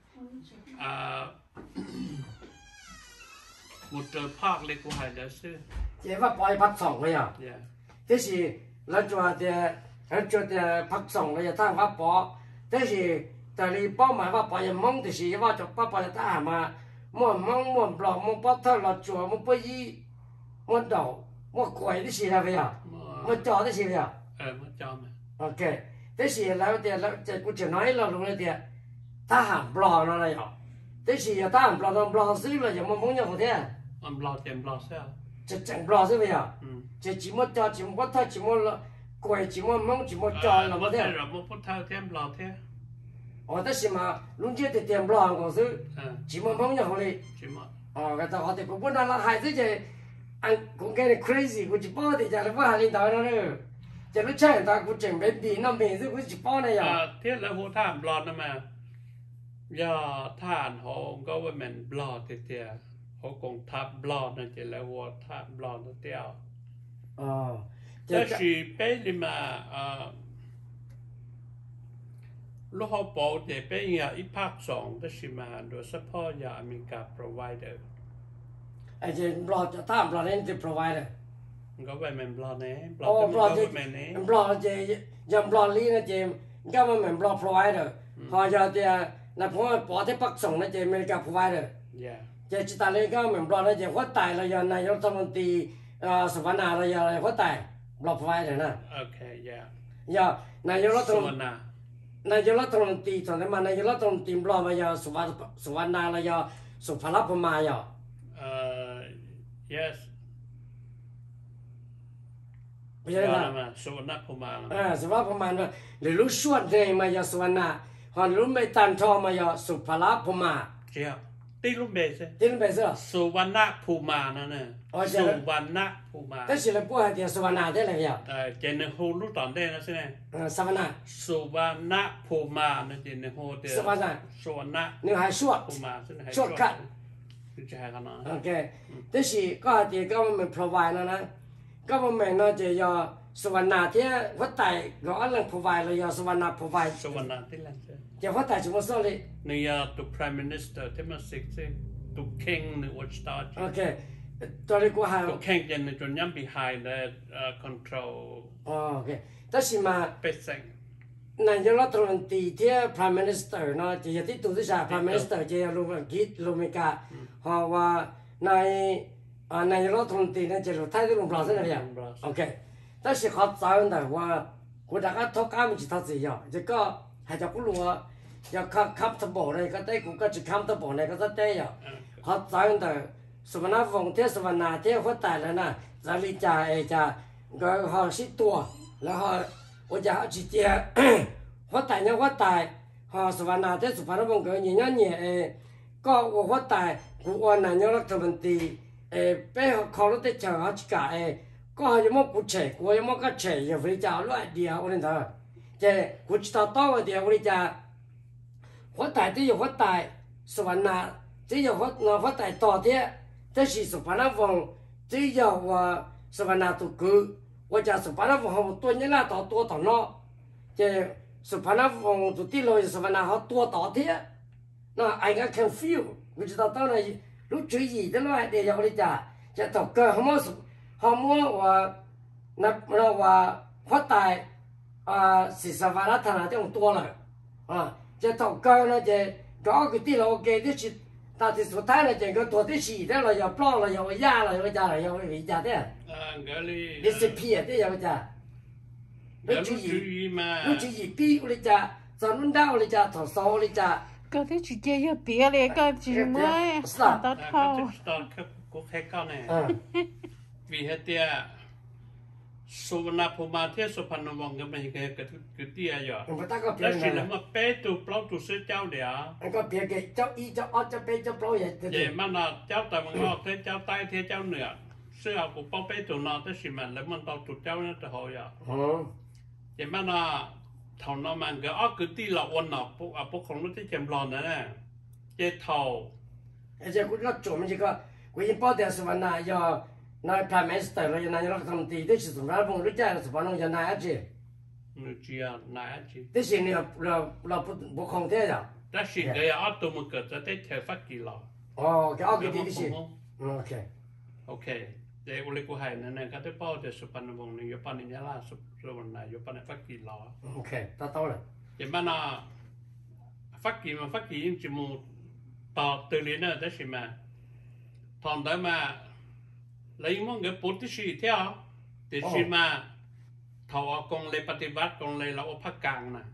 我做拍你個係就先即係我擺拍上嘅呀即是你做嘅拍上嘅呀但我擺即是但你包埋我擺人懵就是我做擺就得係嘛冇懵冇落冇擺頭落做冇擺衣冇đầu冇貴啲事啦嘅呀冇做啲事嘅呀冇做嘛 OK 即是แล้วแต่กูจะน้อยเราลงเลยเดียถ้าหามปลอนั่นเลยอ่ะ即是ถ้าหามปลอต้องปลอซื้อเลยอย่ามามุ่งอย่างเดียวปลอเต็มปลอเสียจะจังปลอใช่ไหมอ่ะจะจิมจ่อจิมวัดท่าจิมละกวยจิมมุ่งจิมจ่อเราไม่ได้เราไม่พูดเท่าเต็มปลอเท่าแต่是嘛ลุงเจ้าเต็มปลอก็ซื้อจิมมุ่งอย่างเลยจิมก็แต่เขาแต่กูพูดนั่นละหายซะจะอันกูแค่ crazy กูจะป้อนที่จะเลยว่าอะไรต่อนั่นเลยจะรู้ใช่แต่กูจะไม่ดีน้ำเป็นซึ่งกูจะป้อนอะไรอ่ะเที่ยวแล้วหัวท่านปลอนั่นมาย่าท่านเขาก็ว่ามันปลอเตี้ยเขาคงทับบลอนั่นจะแล้วหัวทับบลอนั่นเตี้ยแต่สิเป็นมาลูกเขาบอกจะเป็นอย่างอีภาคสองแต่สิมาโดยเฉพาะอย่างอเมริกา provider ไอ้เจ้าบลอจะท่าบลอนี่จะ provider ก็ไปมันบลอเนี่ยบลอจะมันเนี่ยบลอจะยังบลอลีนะเจมก็มันเหมือนบลอ provider พอจะ那朋友保的北宋那就没个 provider， 这其他那个门不那就我带了要那要他们的是吧？那了要我带不 provider 呢。 Okay, yeah. 要那有了他们。 Suwana. 那有了他们的，从那嘛那有了他们的不嘛要是吧那了要是帕拉不嘛要。 Yes. 不晓得嘛。Suwana 不嘛了。 是吧？不嘛了，你路说的嘛要是那，和路没单超嘛要是帕拉不嘛。 这样。ตีลูกเบสตีลูกเบสสุวรรณภูมานั่นน่ะสุวรรณภูมาแต่สิแล้วบ่ให้สุวรรณได้แล้วยาเจนฮูรู้ตอนได้นะใช่ไหมสุวรรณสุวรรณภูมานั่นเจนฮูเดียวสุวรรณสุวรรณนี่ให้ชวดภูมาใช่ไหมชวดคัดจะให้กันนะโอเคแต่สิก็เดี๋ยวก็มัน provide นะก็มันน่าจะยาสุวรรณที่วัดไต่ก็อันนั้น provide เลยยาสุวรรณ provide สุวรรณที่แหละจะวัดไต่จะมาสอนเลยนี่ยาตุ prime minister ที่มาสิกซี่ตุ king นี่วัดสตาร์โอเคตอนนี้กูหาตุ king จะในจนย้ำ behind the control โอเคแต่สิมาเป็นสิ่งนายกรัฐมนตรีที่ prime minister เนาะจะที่ตัวที่ชา prime minister จะรู้ว่าคิดรู้มั้ยกะเพราะว่านายกรัฐมนตรีเนี่ยจะรู้ท้ายที่ลงปราศนาเนี่ยโอเคแต่สิเขาใจแต่ว่ากูดักทุกการมันจะทัศน์ยาวจะก็ให้จะกูรู้ว่าจะขับตะบ่เลยก็ได้กูก็จะขับตะบ่เลยก็จะได้ยาวเขาใจแต่สมณะวงเทศวนาเที่ยวเขาแต่แล้วนะจะลิจ่าจะก็เขาสิตัวแล้วเขา我家直接我带呢我带，哈是吧？那这是反正我个人家年搞我带我男人了他们的背后考虑的叫好几个搞有么不吃，我有么个吃也回家乱的啊，我跟他，这我知道到的我的家，我带的有我带是吧？那这有我带到的，这是反正我只要我是吧？那都够。我家是把那房多年了多到那，这是把那房子地了是把那好多到的，那 I can feel， 我知道到那路注意的了的要的家，这到个好么是好么我那我发带是十万那他那种多了这到个那这搞个地了给的是。到底是他那这个多的是的了，要爆了，要压了，要加了，要回家的。你是骗的要家。 你注意嘛？ 你注意比我的家，咱们到我的家，头烧我的家。 个的直接要别了，个直么？ 是啊。 到头。 กูแค่ก้อนเนี่ยวิเหตุสุวรรณภูมิเที่ยวสุพรรณวงศ์ก็ไม่เคยเกิดที่อะไรแล้วสิ่งนั้นมาเป๊ะตัวเปล่าตัวเสื้อเจ้าเดียวก็เพียงแค่เจ้าอีเจ้าอ้อเจ้าเป๊ะเจ้าเปล่าอย่างเดียวมันน่ะเจ้าแต่มันงอกเจ้าใต้เที่ยวเจ้าเหนือเสื้อกูเป้าเป๊ะตัวนอแต่สิ่งมันแล้วมันต่อตัวเจ้าเนี่ยจะหอยอย่างมันน่ะเท่านั้นมันก็เกิดที่เราวันน่ะพวกของนู้นที่เจ็บร้อนนั่นแหละเจ้าเท่าเจ้ากูก็จบมันจะก็กูยังป้อนแต่สุวรรณย那 prime minister 了，那你那他们地是从那帮人家是把弄些哪一句？ 只要哪一句？ 这些你不空调呀？ 但是个要多么个在得调发几了？ 哦，给奥给的是。OK。 OK，这我们过海呢，他都包的是把那帮人有把人家啦，是把那有把那发几了。 OK，达到了。 一般那发几嘛，发几就么到这里呢，这是嘛，谈到嘛。lấy mong cái bút tí sĩ theo thì sĩ mà thảo con lấy bắt bắt con lấy lão phát càng nè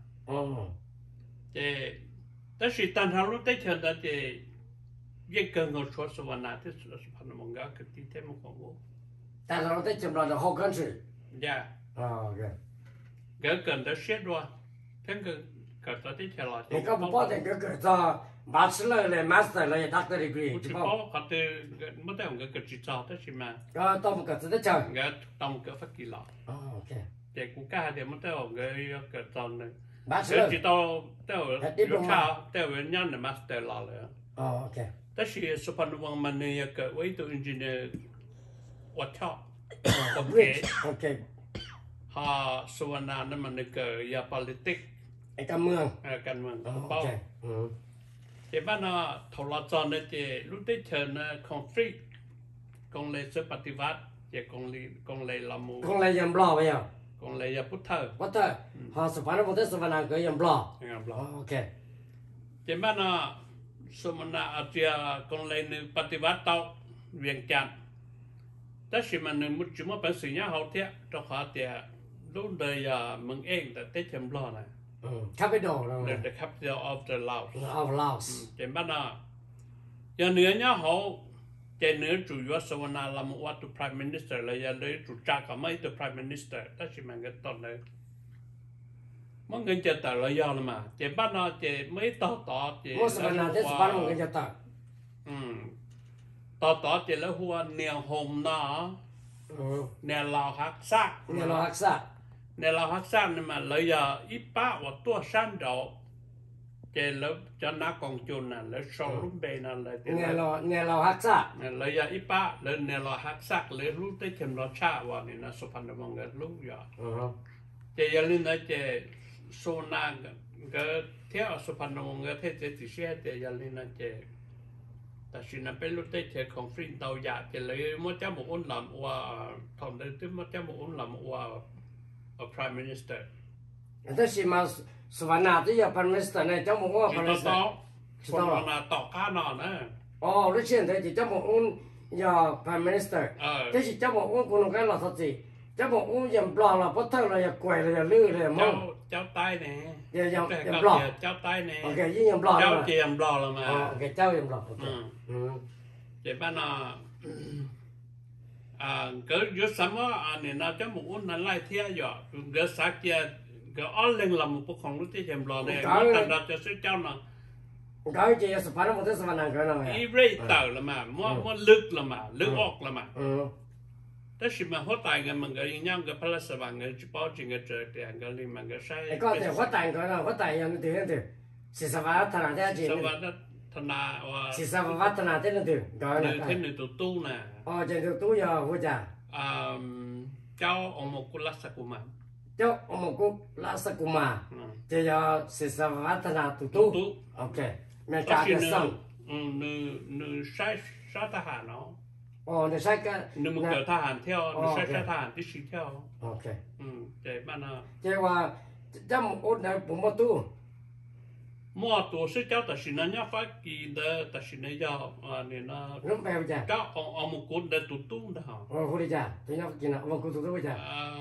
thì tất sĩ tan thảo lúc tới thời đó thì việc cần ngồi số số nào thì số phần mong cái cái tí thêm một con vô tan thảo tới chừng là hậu cần sự dạ ok cái cần đó xét rồi thêm cái đó tới thời là thì có một bao nhiêu cái cho bachelor เลย master เลย doctor degree ใช่ป่ะเขาจะไม่ได้ของก็จิตใจแต่ใช่ไหมก็ต้องก็จะได้จังก็ต้องก็ฟักกี่หล่อโอเคแต่กูกล้าเดี๋ยวไม่ได้ของก็ตอนนึง bachelor จิตใจแต่ลูกชายแต่เว้นยันเนี่ย master หล่อเลยโอเคแต่ชีสุพรรณวงศ์มันเนี่ยก็ไว้ตัว engineer วัดชอบโอเคฮะสุวรรณนั่นมันก็ยา politics ไอ้การเมืองโอเคแต่บ้านเราทรจรเนี่ยจะรู้ได้เชิญคอนฟ lict กองเลยปฏิวัติจะกองเลยละมูกองเลยยังบล็อกไปยังกองเลยพุทธพุทธฮะสุพรรณบุตรสุวรรณก็ยังบล็อกยังบล็อกโอเค trênบ้านน่ะสมณะอาเจียกงเลยนึกปฏิวัติต่อเวียงจันทร์แต่สิมันนึกมุดจุ่มเป็นสิ่งนี้เขาเทียตัวขาเทียรุ่นเดียมึงเองแต่เตะเชมบลอนะ capital เรา the capital of the Laos of Laos trênบ้านน่ะอย่างเหนือเนี่ยเขาtrên nữa chủ yếu số nào làm một tu prime minister là giờ lấy chủ trà cả mấy tu prime minister đó chỉ mang cái tòn này mọi người chơi tờ là giờ mà trên bắt nó trên mấy tỏ trên mỗi số nào thế số bao nhiêu cái tờ tỏ trên là hoa nèo hồng nó nèo lò hắc sát nèo lò hắc sát nhưng mà lấy giờ ít ba và tua san độ trên lớp cho nó còn chôn là lấy sâu lúc bề là lấy nè lò hắc sát lấy giờ ít ba lấy nè lò hắc sát lấy lúc tới chìm lò cha vào này là số phần được mọi người lúc giờ trên giờ lên nói trên số na cái theo số phần được mọi người theo chỉ xe trên giờ lên nói trênแต่สิ่งนั้นเป็นรุ่นที่เธอของฟรินเตาหยาจะเลยมั่วเจ้าหมูอุ่นหลำว่าทำได้ที่มั่วเจ้าหมูอุ่นหลำว่า prime minister แต่สิมาสวรรค์ที่จะเป็น minister เนี่ยเจ้าหมูว่า prime minister คนวันน่ะต่อข้านอนนะอ๋อรู้เช่นแต่เจ้าหมูอุ่นอย่า prime minister แต่สิเจ้าหมูอุ่นคนนั้นเราสักทีเจ้าหมูอุ่นยังปลอมเราเพราะเท่าเราอย่ากวยเราอย่าลื้อเลยมั้งเจ้าใต้เนี่ยยังปลอมเจ้าใต้เนี่ยโอเคยิ่งยังปลอมเจ้าเจียมปลอมแล้วมาโอเคเจ้ายังปลอมโอเคเจ้าบ้านน่ะก็ยุสามว่าอันนี้น่าจะหมู่นั่นไล่เที่ยวอยู่ก็สักเจ้าก็อ้อเล็งลำพวกของรุ่นที่เจียมปลอมเนี่ยแต่เราจะซื้อเจ้าน่ะก็จะสปาร์ตมันจะสปาร์ตกันแล้วอีเรย์เต่าละมามั่วลึกละมาลึกออกละมาแต่สิมาหัวตายกันมันก็ยังก็พลัสบางก็จะป้อนจริงก็เจอแต่ก็เลยมันก็ใช่ก็แต่หัวตายกันแล้วหัวตายยังไม่ถึงถึงสิสวัสดิ์ธนาได้จริงสวัสดิ์ธนาว่าสิสวัสดิ์ธนาได้ถึงก็นะที่หนึ่งตู้น่ะอ๋อจะตู้ยาวหัวจ่าเจ้าองค์มกุลสกุมารเจ้าองค์มกุลสกุมารจะยาวสิสวัสดิ์ธนาตู้โอเคแม่จ่าจะสั่งนึใช้ทหารเนาะอ๋อเนี่ยใช่ก็นึกมึงเกิดทหารเที่ยวนึกใช้ทหารที่ชี้เที่ยวโอเคเจ๊บ้านน่ะเจ๊ว่าเจ้าอุดเนี่ยผมมาตู้มั่วตัวซื้อเจ้าแต่สินเนี่ยฟักกีเดแต่สินยาวเนี่ยนะน้ำแปลว่าจ้ะเจ้าเอามุกุลเดตุ้งเด้ออ๋อคุณจ้ะที่นี่กินอ่ะมุกุลตุ้งจ้ะ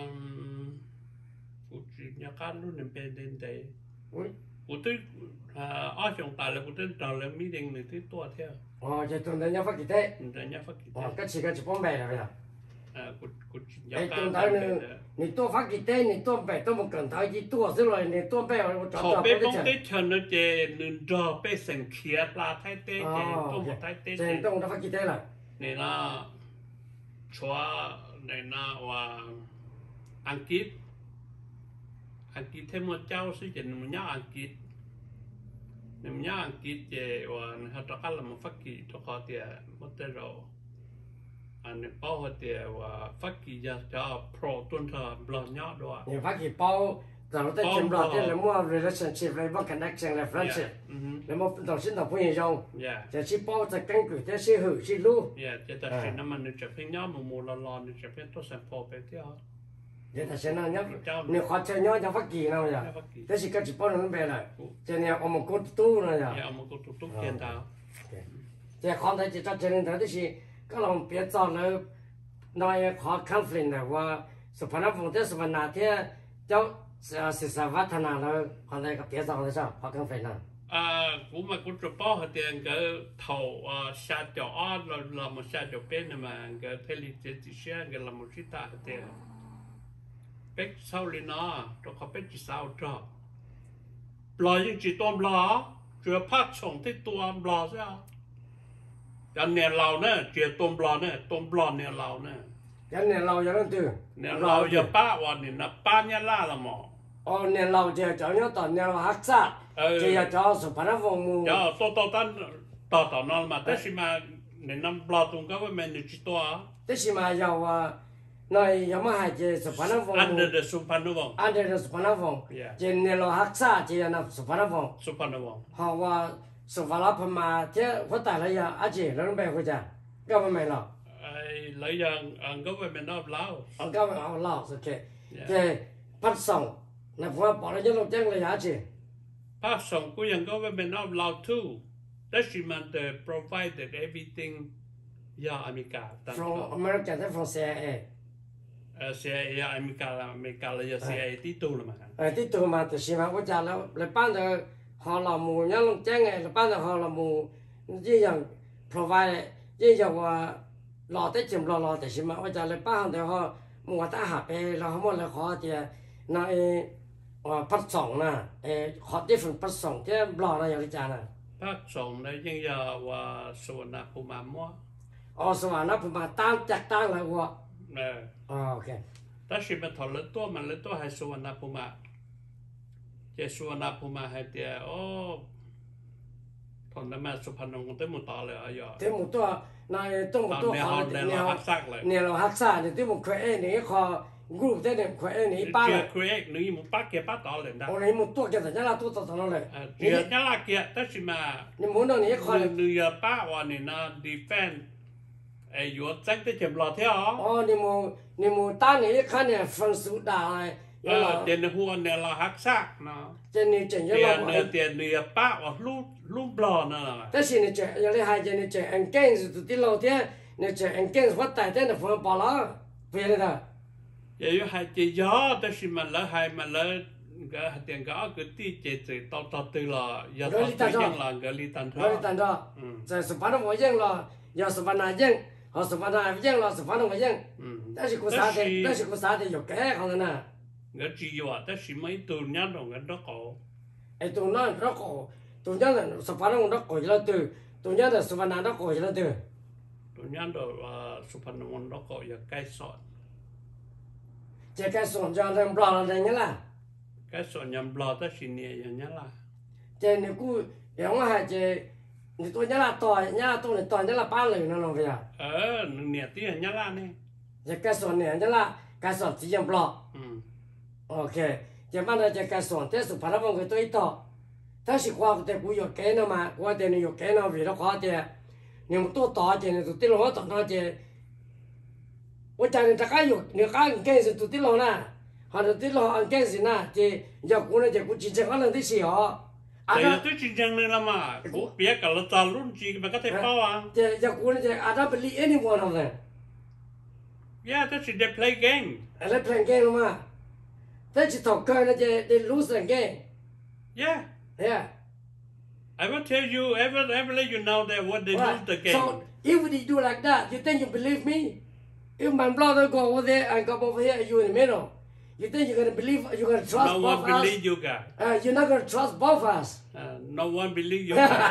กูจีเนี่ยการรู้เนี่ยเป็นเด่นเดย์กูตึ้งอ้อชงตายแล้วกูตึ้งตอนแล้วมีเด้งหนึ่งที่ตัวเที่ยวอ๋อจะตรงนั้นยังฟักกี่เท่เนี่ยฟักกี่อ๋อก็ฉีกจะป้องแบกเลยอ่ะกูไอ้ตรงนั้นนี่ตัวฟักกี่เท่นี่ตัวแบกตัวมันเกินเท่ากี่ตัวสิเลยนี่ตัวแบกเราจับจับไปได้เฉยๆเจนึงดอไปเส้นเขียปลาไทยเต้เจตัวหมดไทยเต้เจตรงฟักกี่เท่ล่ะนี่นะชัวนี่นะว่าอังกฤษเทมเจ้าสิเจนึงมันยาอังกฤษนี่มันยาอังกฤษเจว่าเขาตะการละมันฟักกี่ตัวเขาเตียมดเตโรอันนี้ป้าเขาเตียว่าฟักกี่จะโปรตุนเธอบลอนยอดด้วยนี่ฟักกี่ป้าแต่เราได้ชิมบลอนเนี่ยมั่ว relationship เลยมั่ว connection เลย friendship แล้วมั่วต่อชิ้นต่อผู้หญิงจงจะชิป้าจะกันกุจะชิหือชิลูจะแต่สิ่งนั้นมันจะเป็นยอดมูลลอนจะเป็นตัวสัมพันธ์ไปเที่ยวเดี๋ยวแต่เช่นนั้นเนี่ยขอเชิญย้อนจะฟักกี่นะจ๊ะแต่สิก็จะป้อนนั่นไปเลยจะเนี่ยเอามากุดตู้นะจ๊ะเอามากุดตู้เขียนดาวจะขอแต่จะจัดเชิญแต่ที่สิก็ลองเปลี่ยนจอเลยน้อยขอคอนฟ lict นะว่าสุพรรณวงศ์ที่สุพรรณที่เจ้าศิษย์วัฒนาแล้วคนใดก็เปลี่ยนจอเลยจ้ะขอคอนฟ lict นะกูมากุดจะป้อเตียงก็เท่าชาติอ้อนเรามาชาติเป็นมาก็เทลิเจติเชียนก็เรามาชิตาเตียงเป็กเศร้าเลยนะตัวเขาเป็นจีเศร้าจ้ะปลอยยังจีตัวปลาเจือพัดส่งที่ตัวปลาใช่ไหมยันเนี่ยเราเนี่ยเจียตัวปลาเนี่ยตัวปลาเนี่ยเราเนี่ยยันเนี่ยเราอย่างนั้นตื่นเนี่ยเราอย่าป้าวันนี้นะป้าเนี่ยล่าละหมออ๋อเนี่ยเราจะเจ้าเนี่ยตอนเนี่ยเราฮักซ่าจะอยากจะสุพรรณวงศ์มูจะตัวตันต่อนอนมาแต่สิมาเนี่ยน้ำปลาตรงก็ว่ามันจีตัวแต่สิมาอยากว่าน้อยยังไม่หายใจสุพรรณวงศ์ under the สุพรรณวงศ์ under the สุพรรณวงศ์จะเนี่ยเราฮักซ่าจะอยากสุพรรณวงศ์สุพรรณวงศ์เพราะว่าสุพรรณพม่าเจ้าคนตายแล้วยังอาเจียแล้วไปหัวใจก็ไม่หรอกไอ้หลายอย่างก็ไม่นอบเล่าก็ไม่เอาเล่าโอเคแต่พัดส่งนะผมว่าบอกแล้วยังต้องแจ้งเลยอาเจีย Park Song cũngยัง government of Laos too. Dutchman provided everything. Yeah, America. From America, they're from CIA. CIA, America là CIA tí tu là mà. Tí tu mà từ xí mà có chả là ban đầu họ là mù nhá lông chén này là ban đầu họ là mù như dạng provide như dạng lò tới chìm lò từ xí mà có chả là ban đầu họ mua ta hạt là họ mua là họ thì nói bắt sòng nè họ different bắt sòng chứ lò này là chả nè. Bắt sòng này nhưng giờ và số nào cũng mà mua. Số nào cũng mà tăng chặt tăng lại qua. Ok. Ta chỉ mà thọ lớn to hay số nào cũng mà. Chỉ số nào cũng mà hay thì thằng đó mà số phận ông tới một tờเลยà giờ. Tới một tờ này trong một tờ họ nèo hắc xa thì tới một khỏe này họ group thế này khỏe này ba là. Khỏe này một bát kia bát tờ lên đó. Ông này một tờ kia thì nhá là tờ nó lên. Chỉ nhá là kia ta chỉ mà. Nhưng muốn đâu này họ là. Người bát và này nó defend. Yếu chắc tới chém lọt thế hả? Ni mu ta này khán này phân số đà này. Tiền huân này là hắc sắc nó. Tiền này chuyện như là tiền này bát và lúc lò nữa. Thế thì này chuyện như là hai chuyện này chuyện anh kinh rồi tụi lâu thế này chuyện anh kinh phát tài thế là phân bỏ lỡ về đây đó. Vậy hai chuyện gió tới khi mà lỡ hai mà lỡ cái tiền gõ cái tí chế tao từ là giờ tao tự nhiên là cái ly tàn đó. Rồi số phận của dân là giờ số phận nào dân họ số phận nào dân là số phận của dân. Đó là có sao thì dục cái không nè. Cái chỉ dọa đó là mấy tụi nhát rồi cái đó cổ. Tụi nó đó cổ, tụi nhát là số phận của đó cổ là từ, tụi nhát là số phận nào đó cổ là từ. Tụi nhát rồi số phận của đó cổ là cái sọn. Chỉ cái sọn cho nên bò là nhá là. Cái sọn nhầm bò đó là nhá là. Chỉ nếu cứ giống hai chỉ tôi nhớ là tôi nhớ là ba lời nó làm việc. Nè tí nhớ là này. Chỉ cái sọn này nhớ là cái sọn chỉ nhầm bò. Ok, chỉ bắt đầu chỉ cái sọn thế số phận của tôi to. Ta chỉ qua cái cú yok cái nó mà, qua cái này yok cái nó vì nó khó thì, nhưng mà tôi to thì tôi tin lo tôi nó thì, tôi chẳng nên cái yok, nếu cái gì tôi tin lo nè, họ tôi tin lo ăn cái gì nè, thì giờ cú này thì cú chỉ chẳng có lần thứ gì họ. Tôi chỉ chẳng nên làm mà, cú biết cả là tao luôn chỉ mà có thể bao à. Thì giờ cú này thì I don't believe any one of them. Yeah, that's it. They play game. They play game mà. Thế chỉ thọc cơ nó thì they lose the game. Yeah. Yeah. I will tell you, I will let you know that what they lose the game. So if they do like that, you think you believe me? If my brother go over there and come over here, you in the middle. You think you're gonna believe? You're gonna trust no both one us? believe you guys. You're not gonna trust both us. No one believe you guys.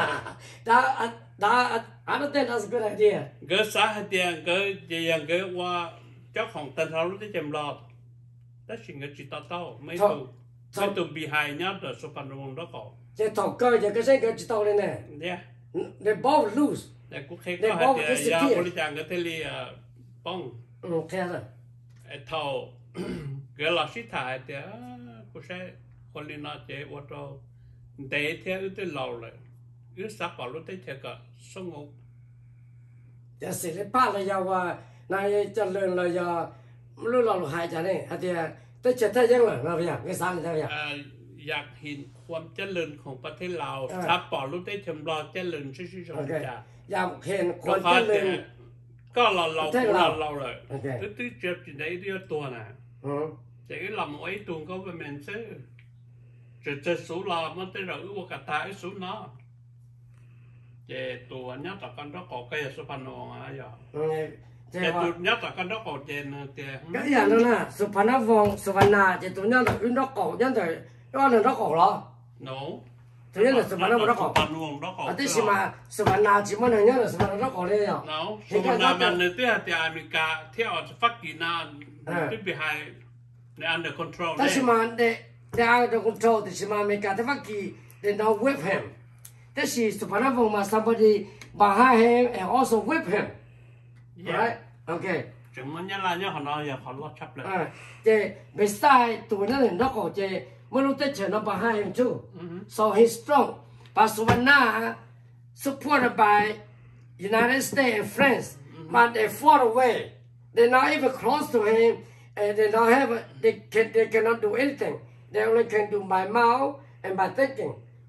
I don't think that's a good idea. Cái xã hội tiền cái qua cho phòng tân thảo lúc tới chém lọt. Đó là người chỉ tao mấy tụ bị hại nhá rồi số phận của đó có. Chỉ thọc cơ chỉ cái cái chỉ tao lên nè. Yeah. They both lose. Để cũng thấy có hại tiền ya bồi chàng cái thế li bông. Thế rồi. Thầu cái là sĩ thải thì cũng sẽคนลีน่าเจ้ว่าเราเดี๋ยวเที่ยวตัวเราเลยสักวันรู้ได้เที่ยวก็สงบจะเสร็จป้าเลยยาว่านายจะเลื่อนเลยยารู้เราหายใจเนี่ยฮะเดียแต่จะได้ยังไงเราอยากไม่สารเลยอยากเห็นความเจริญของประเทศเราถ้าปล่อยรู้ได้เทียมรอเจริญชื่อๆชมจ้าอยากเห็นความเจริญก็เราเลยตื้อเจ็บจีนได้เดียวตัวน่ะจะลำไว้ตัวก็เป็นเหมือนซื้อจะสูรอมันจะเราอุกตาสูเนาะจะตัวนี้ต่อกันต้องก่อแก่สุพรรณวงศ์อะไรอย่างจะตัวนี้ต่อกันต้องก่อเจนเตี้ยก็อย่างนั้นนะสุพรรณวงศ์สุวรรณาจะตัวนี้ต่ออื่นต้องก่อยันแต่ย้อนต้องก่อหรอ no ตัวนี้สุพรรณวงศ์ต้องก่อแต่สิมาสุวรรณาจิมันอย่างนี้สุพรรณต้องก่อเลยอ่ะ no สุวรรณามันเนี่ยที่อเมริกาที่ออกฟักกินานที่ไปให้ใน under control แต่สิมาthey are under control แต่สิมาอเมริกาที่ฟักกิ they not whip him แต่สิสุพรรณวงศ์มา somebody behind him and also whip him right okay จึงมันยังไงเนี่ยเขาnóiอย่าเขาลดชับเลยเจไม่ใช่ตัวนั้นนกเจไม่รู้จะเชิญมาให้ him too so he's strong but Suvarna supported by United States and France but they fought away they're not even close to him and they don't have they cannot do anything they only can do by mouth and by thinking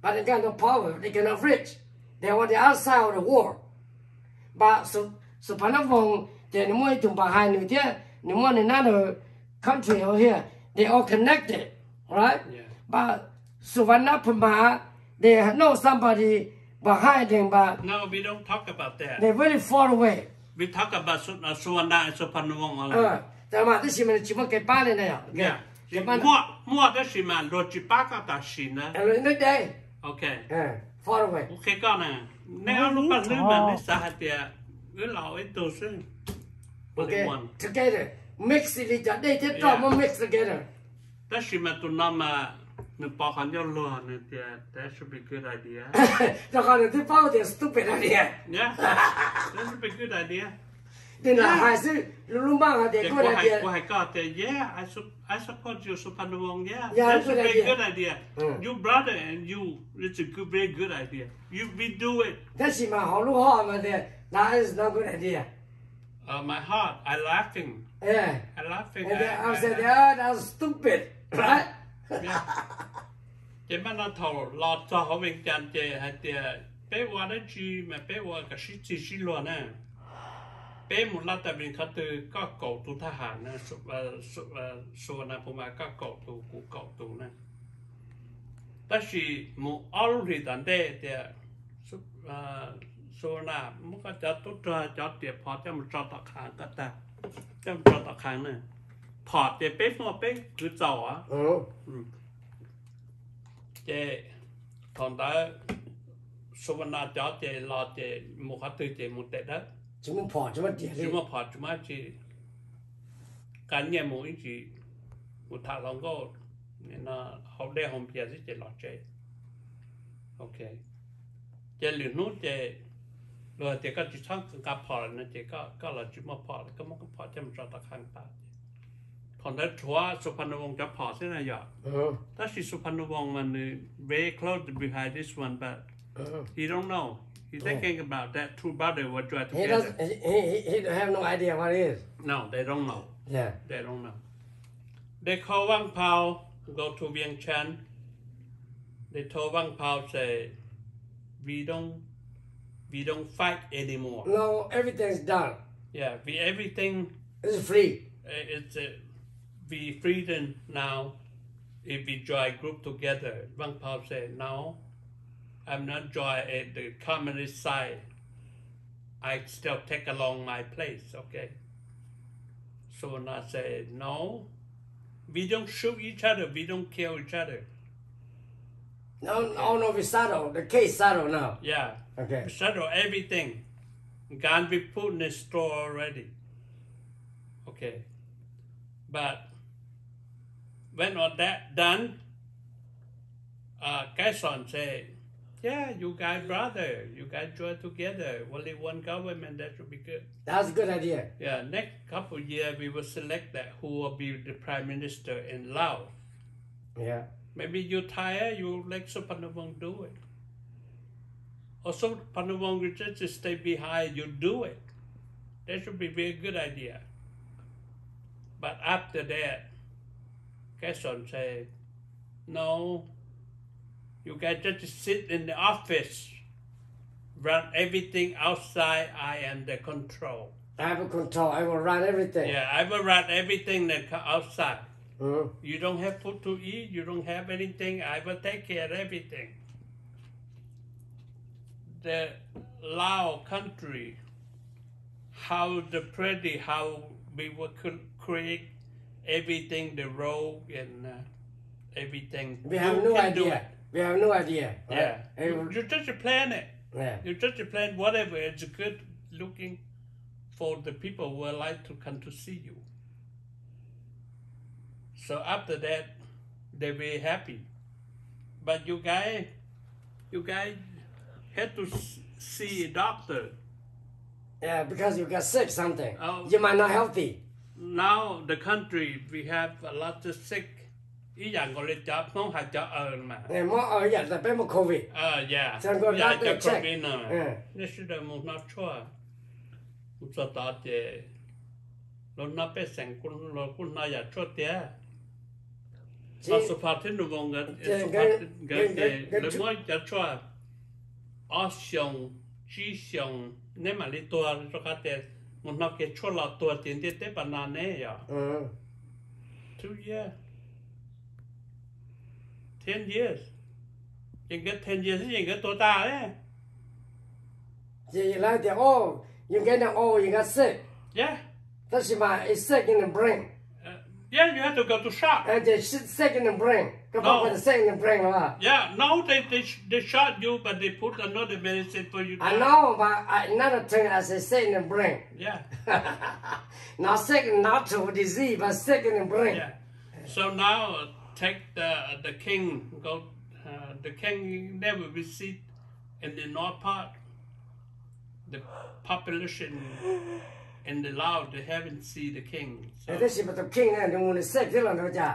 but they got no power. They cannot reach. They on the outside of the wall. But so Panavong, they more to behind you there. They want another country over here. They all connected, right? Yeah. But Suvarnabhumi, they know somebody behind them, but No, we don't talk about that. they really far away. We talk about Suvarna and Supanavong only. 但嘛，这是么只不给巴的那样。 Yeah. 给巴的。 mua đó là mà đồ chỉ bác cả ta xin á. Nước đây. Okay. Far away. Okay con nè. Nếu lúc bắt nước mà nó xa thì cái lẩu ấy đồ xương. Okay. Together. Mix it together. They just drop mix together. Đó là mà tụi nó mà nó bỏ khăn cho luôn thì that should be good idea. Cho con thì bao nhiêu stupid idea. Yeah. That should be good idea. Nên là hai sự luôn mang để good idea. Của hai con thì yeah, I support you Supanavong. Yeah. Yeah, That should good be a idea. good idea. You brother and you, it's a good, very good idea. We do it. Thế chỉ mà họ lúc họ mà để that is not good idea. My heart, I laughing. Yeah. I laughing. And then I said, yeah, that's stupid, right? Chỉ mà nó thầu lọt cho họ bên chân chị hay thì bé qua đó chi mà bé qua cái gì luôn nè. Bé một lát tại vìเขาtừ có cầu tuทหารนะSuvarnabhumi có cầu tu của cầu tu nè. Đó là một all thì đàn đề thì Suvarna muốn có cho tiệp họ cho một trò tạc hàng cái ta cho một trò tạc hàng nè. Họ thì bé mua bé cứ giàu á. Chị còn đó Suvarna cho chị lo chị một hạt từ chị một tệ đó. Chúng mình bỏ chúng mình tiền đi. Chúng mà phạt chúng chị cá nhân mỗi chị một thằng lòng có nên là học đại học bây giờ chị lọt chơi. Ok. Chị luyện nút chị rồi chị có chỉ sang cái phạt này chị có là chúng mà phạt có một cái phạt cho mình cho ta khang ta. Còn đó chúa Supanavong cho phạt thế này vậy. Đó là Supanavong mà very close behind this one but he don't know. He's thinking about that two brothers were joined together. He have no idea what it is. No, they don't know. Yeah. They don't know. They call Wang Pao go to Vientiane. They told Wang Pao say, we don't fight anymore. No, everything's done. Yeah, everything It's free. It's we freedom now. If we join group together, Wang Pao said, no. I'm not joining the communist side. I still take along my place, okay? So I said, no, we don't shoot each other, we don't kill each other. No, we settle. The case settled now. Yeah, Okay. we settle everything. Gun be put in the store already. Okay. But when all that done, Kaison said, yeah, you guys brother, you guys join together. Only one government, that should be good. That's a good idea. Yeah, next couple of years we will select that who will be the prime minister in Laos. Yeah. Maybe you're tired, you let Supanavong do it. Or Supanavong will just stay behind, you do it. That should be a very good idea. But after that, Kaison said, no, you guys just sit in the office, run everything outside, I am the control. I have a control. I will run everything. Yeah, I will run everything that outside. Mm-hmm. You don't have food to eat, you don't have anything, I will take care of everything. The Lao country, how we will create everything, the road and everything. We have no idea. We have no idea. Yeah, Right? you just plan it. Yeah. You just plan whatever. It's good looking for the people who would like to come to see you. So after that, they'll be happy. But you guys had to see a doctor. Yeah, because you got sick something. Oh. You might not healthy. Now the country we have a lot of sick. Ý dạng gọi là cho không phải cho mà. Yeah, more ở nhà là bé một COVID. Yeah. So go Yeah, doctor cho check. COVID nè. Yeah. Nó sẽ là một nó chua. Một số đó thì nó bé sang cũng nó ya chua tiệt. Và số phát thiên đồ vòng cái lấy mỗi cái cho ở xong chỉ xong nếu mà lấy tua cho cái tiền một nó cái cho là tua tiền để tế bản nào nè ya 2 years 10 years những cái 10 years những cái tua ta đấy chỉ là thì những cái nào những cái sick yeah that's why it's sick in the brain yeah you have to go to shop and they sick in the brain come on with the sick in the brain yeah now they shot you but they put another medicine for you I know but another thing as I say in the brain yeah not sick not to disease but sick in the brain yeah so now take the king go the king never visit in the north part the population in the Lao they haven't seen the king so this is the king and the sick thế là nó chả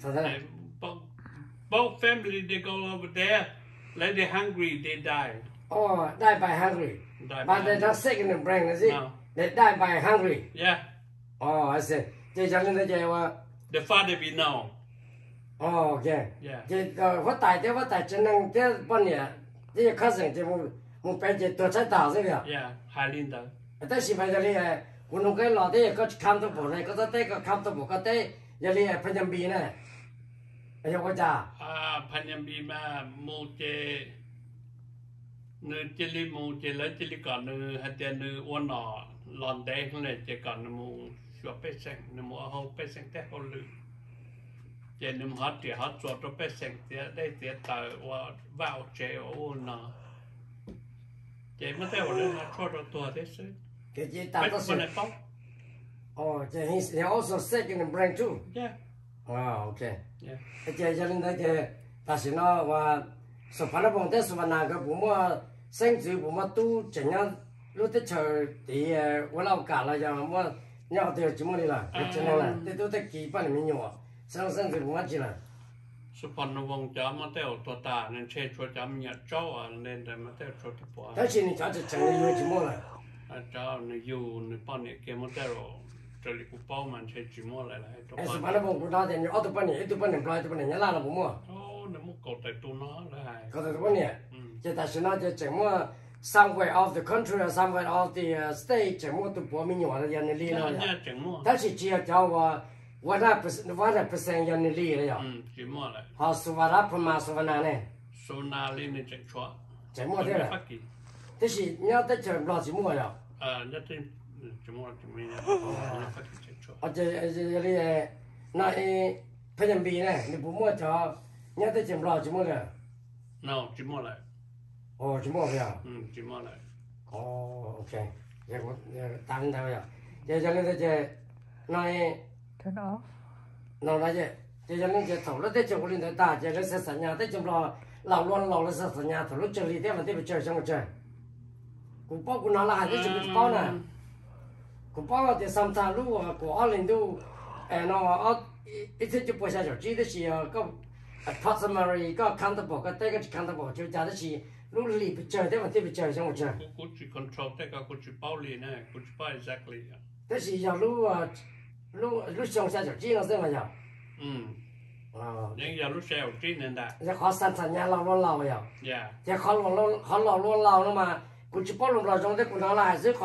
both family they go over there like they're hungry they die die by hungry but they're not sick in the brain is it they die by hungry yeah I see thế cho nên là the father we know okay yeah thế phát tài cho nên thế bọn nhỉ thế cousin thế một bé thế tôi sẽ tạo thế kìa yeah Highlander แต่สิไปจะเรียกคุณลุงก็รอได้ก็คำตัวผมเลยก็ต้องก็คำตัวผมก็ได้จะเรียกพยายามบีนะไอ้ยกจ้าพันยมบีมาโมเจเนื้อจิลิโมเจแล้วจิลิก่อนเนื้อฮัตเจเนื้ออ้วนหน่อหลอนแดงเลยเจก่อนเนื้อมูชัวเปเซงเนื้อมูเอาเปเซงแต่เขาลืมเจเนื้อฮัตเจฮัตจวดตัวเปเซงเจได้เจตายว่าว้าวเจอ้วนหน่อเจไม่ได้ว่าเรื่องชั่วตัวได้ซื้อ cái gì ta có sự he also sick in the brain too yeah okay yeah cái cho nên cái ta sẽ nói và số phận nó bằng thế số phận nào cái bố mua sinh tử bố mua tu chẳng nhá lúc tới chờ thì我老搞了就mua nhau thì chỉ mua đi là cái chuyện này là tôi tôi tới kỳ bao nhiêu nhiều sinh tử bố mua chỉ là สุพรรณวงศ์จะมาเที่ยวตัวตาเนี่ยเชื่อชัวจะมีเจ้าเนี่ยแต่มาเที่ยวชัวที่ปัวแต่สิ่งนี้จะจังเลยอยู่ที่มั่วเลยเจ้าเนี่ยอยู่ในป้อนเนี่ยเกี่ยวมาเที่ยวจะรีบป้อมันเชื่อจิมั่วอะไรตัวป้อนสุพรรณวงศ์กูได้แต่เนี่ยตัวป้อนเนี่ยตัวป้อนเนี่ยปลายตัวป้อนเนี่ยล่าเราบุมั่วโอ้เนี่ยมุกเก่าแต่ตัวน้อเลยก็แต่ตัวป้อนเนี่ยจะแต่สิ่งนั้นจะจังมั่ว somewhere of the country or somewhere of the state จังมั่วตัวปัวมีอยู่อะไรอย่างนี้เลยเนี่ยจังมั่วแต่สิ่งที่เจ้าว่า100%ยันนี่เลยอ่ะจิมั่วเลย好สุวรรณพม่าสุวรรณเนี่ยสุนาลีเนี่ยจังชัวจังมั่วเท่าไหร่แต่สิ่งนี้แต่จะรอจิมั่วอ่ะเนี่ยจิมั่วจิมั่วเนี่ยฟักจังชัวจะเรียกนั่นพยายามบีเนี่ยนี่ผมมั่วจ้าเนี่ยแต่จะรอจิมั่วเลย no จิมั่วเลยจิมั่วเลยจิมั่วเลยโอเคอย่างตามนั้นเลยอ่ะจะเรียกจะนั่น turn off nó nói vậy cho nên cái thầu nó tới chỗ linh tới ta cho nên sẽ sẵn nhà tới chỗ lo luôn là sẽ sẵn nhà thầu lúc chơi đi thế mà tới bây giờ xong rồi chơi cũng bao cũng nói là cái chuyện bao nè cũng bao thì xong ta lúc của anh linh đâu nó ít thứ chụp bữa sau chỉ đó là có approximately có countable cái tới cái countable cho ra đó là lúc lì bây giờ thế mà tới bây giờ xong rồi chơi cũng chỉ control tới cái cũng chỉ bao lì này cũng chỉ bao exactly thế thì giờ lúc xong ra chỗ chỉ nó sẽ là giờ nhưng giờ lúc sau chỉ nên đã giờ khó sẵn nhà lâu rồi yeah giờ khó lâu nó mà cũng chỉ bao lâu trong đấy cũng nói là rất khó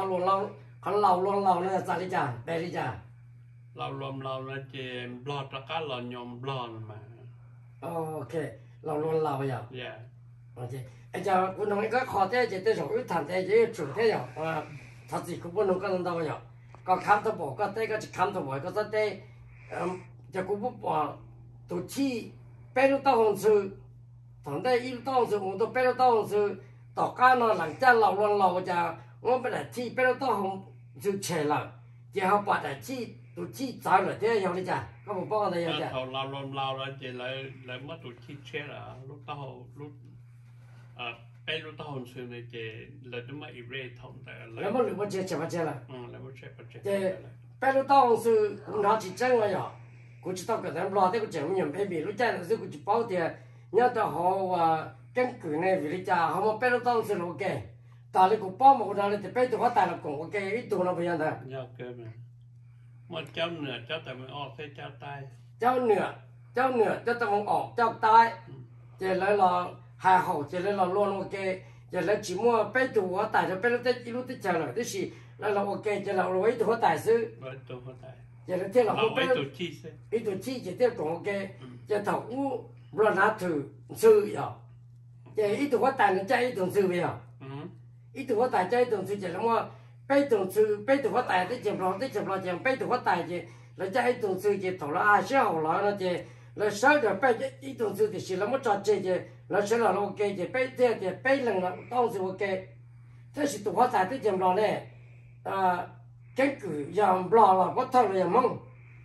lâu nó ra đi chả bé đi chả lâu nó chỉ lo cho cá lo nhom lo mà ok lâu rồi yeah ok anh giờ cũng nói cái khó thế chỉ tới rồi thằng thế chỉ chủ thế rồi thật sự cũng không có đâu rồi có khám thử bộ có tới có khám thử bộ có tớiจะกูบอกว่าตัวที่เป็นตัวหงสือตอนได้อีตัวหงสือผมตัวเป็นตัวหงสือต่อการนอนหลังจากเราจะว่าเป็นที่เป็นตัวหงสือเฉยละจะเอาปัดที่ตัวที่จ่ายเลยเดี๋ยวยังไม่จ่ายก็ผมบอกอะไรยังจ่ายเราแล้วจะเลยเมื่อตัวที่เฉยละลูกเต้าลูกเป็นลูกเต้าหงสือเนี่ยจะเลยต้องมาอีเรททำแต่แล้วมันหรือว่าเจ๊ละแล้วมันเจ๊เป็นตัวหงสือน่าจิตใจว่าอย่างกูจะต้องกับนั้นรอที่กูจะมีอย่างเป็นบีรู้ใจแล้วซึ่งกูจะเป้าเดียเนี่ยแต่เขาว่ากันกืนในวิริจาเขามาเป็นตัวต้องสื่อโอเคตอนนี้กูเป้ามากูนั่นเลยจะเป็นตัวเขาตายแล้วกูโอเคอีตัวเราไปยังไงยากเกินมันเจ้าเหนือเจ้าแต่ไม่ออกเจ้าตายเจ้าเหนือ cháu nửa cho tao mong ọc cháu tai chỉ lấy là hài hậu chỉ lấy là luôn ok chỉ lấy chỉ mua bé tủ hóa tài rồi bé lúc tới chờ rồi tới gì là ok chỉ là rồi tủ hóa tài sư chỉ lấy thế là không bé ít tủ chi chỉ tiếp cũng ok chỉ thầu u rồi nát thử sư vậy chỉ ít tủ hóa tài là chạy ít tủ sư vậy ít tủ hóa tài chạy ít tủ sư chỉ là mua bé tủ hóa tài tới chậm lo chậm bé tủ hóa tài chỉ là chạy ít tủ sư chỉ thầu là ai sẽ hậu là nó chỉ là sau đó bé ít tủ sư thì chỉ là một trò chơi chỉ là sẽ là ok chỉ bé thế chỉ bé lần là tao sẽ ok thế thì tụ hóa giải tới chừng đó này cái cử giờ lò là có thằng là mong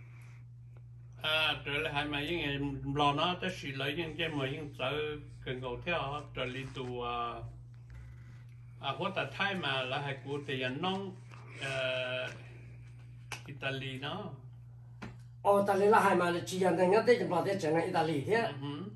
trở lại hai mấy những lò nó tới xử lý những cái mà những sợ cần cầu theo trở lại tụ hóa giải thay mà là hai cụ thì nông Italy nó Italy là hai mà là chỉ nhận ngay tới chừng đó tới chừng Italy thế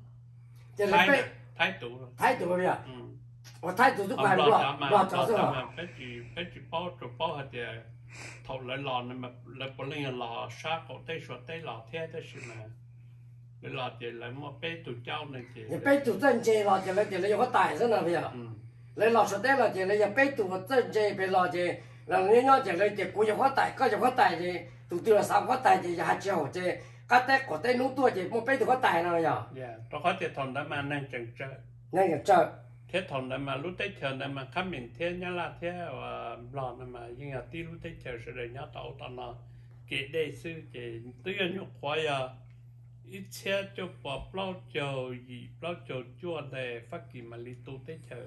thái độ rồi à? Thái độ lúc này lọt cho rồi. Bé chỉ bao hạt thì thầu lại lò này mà lại bỏ lên lò sát cổ tay sọt tay lò thế thế gì mà cái lò thì lại mua bé tụi cháu này thì. Bé tụi dân chơi lò thì lại có tài rất là bây giờ. Lại lò sọt tay là thì lại bé tụi dân chơi bé lò thì là nếu nó thì lại thì cũng có tài thì tụi là sao có tài thì hạt chiều thì các tay của tay nút tua thì một bé tụi có tài nào giờ. Tôi có thể thằng đó mà năng chừng chơi. Năng chơi. Thế thằng đó mà lúc tới chờ này mà khám mình thế nhá là thế và lò này mà nhưng mà tí lúc tới chờ sẽ để nhá tàu tao nó kể đây sư chỉ tuy nhiên nhục quá à ít xe cho bỏ bao chờ gì bao chờ chua để phát kỳ mà đi tu tới chờ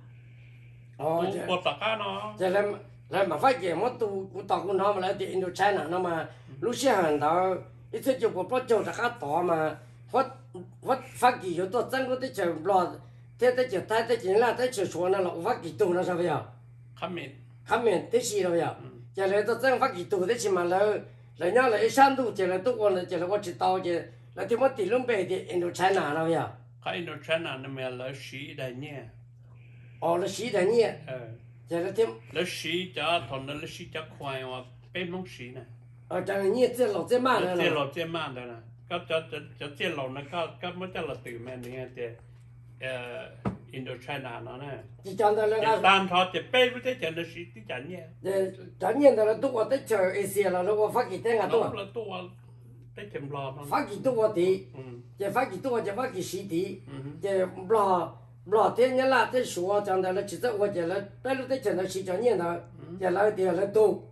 bỏ tất cả nó giờ làm mà phát kỳ mất tu cũng tao cũng nói mà lại thì Indochina nó mà lúc xe hàng đó ít xe cho bỏ bao chờ tất cả tỏ mà phát kỳ cho tôi chân có tới chờ lò thế tới chiều thái tới chiều là tới chiều xuống là phát kỳ tù nó sao bây giờ khám miền tới gì rồi bây giờ giờ này tôi chân phát kỳ tù tới chiều mà là nhau là san tu chỉ là tu còn là chỉ là có chỉ tàu chỉ là thì mất tỷ luôn về thì Indochina rồi bây giờ cái Indochina nó mới là sĩ đại nhẹ là sĩ đại nhẹ giờ là thêm là sĩ cho thằng nó là sĩ cho khoai hoặc bên mông sĩ này giờ là nhẹ chế lẩu chế mặn này chế lẩu chế mặn này có cho chế lẩu nó có mới cho là từ men này thì Indochina nó nè chỉ cho nó là đàn thọ thì bé với thế chân là sĩ tí chán nhẹ chán nhẹ là tu ở tới chờ Asia là nó có phát kỳ tên là tu là tu tới chém lò phát kỳ tu thì chỉ phát kỳ tu chỉ phát kỳ sĩ thì chỉ lò thế nhá là tới số chẳng là chỉ có我只là bé lúc tới chờ là sĩ chán nhẹ đó chỉ là thì là tu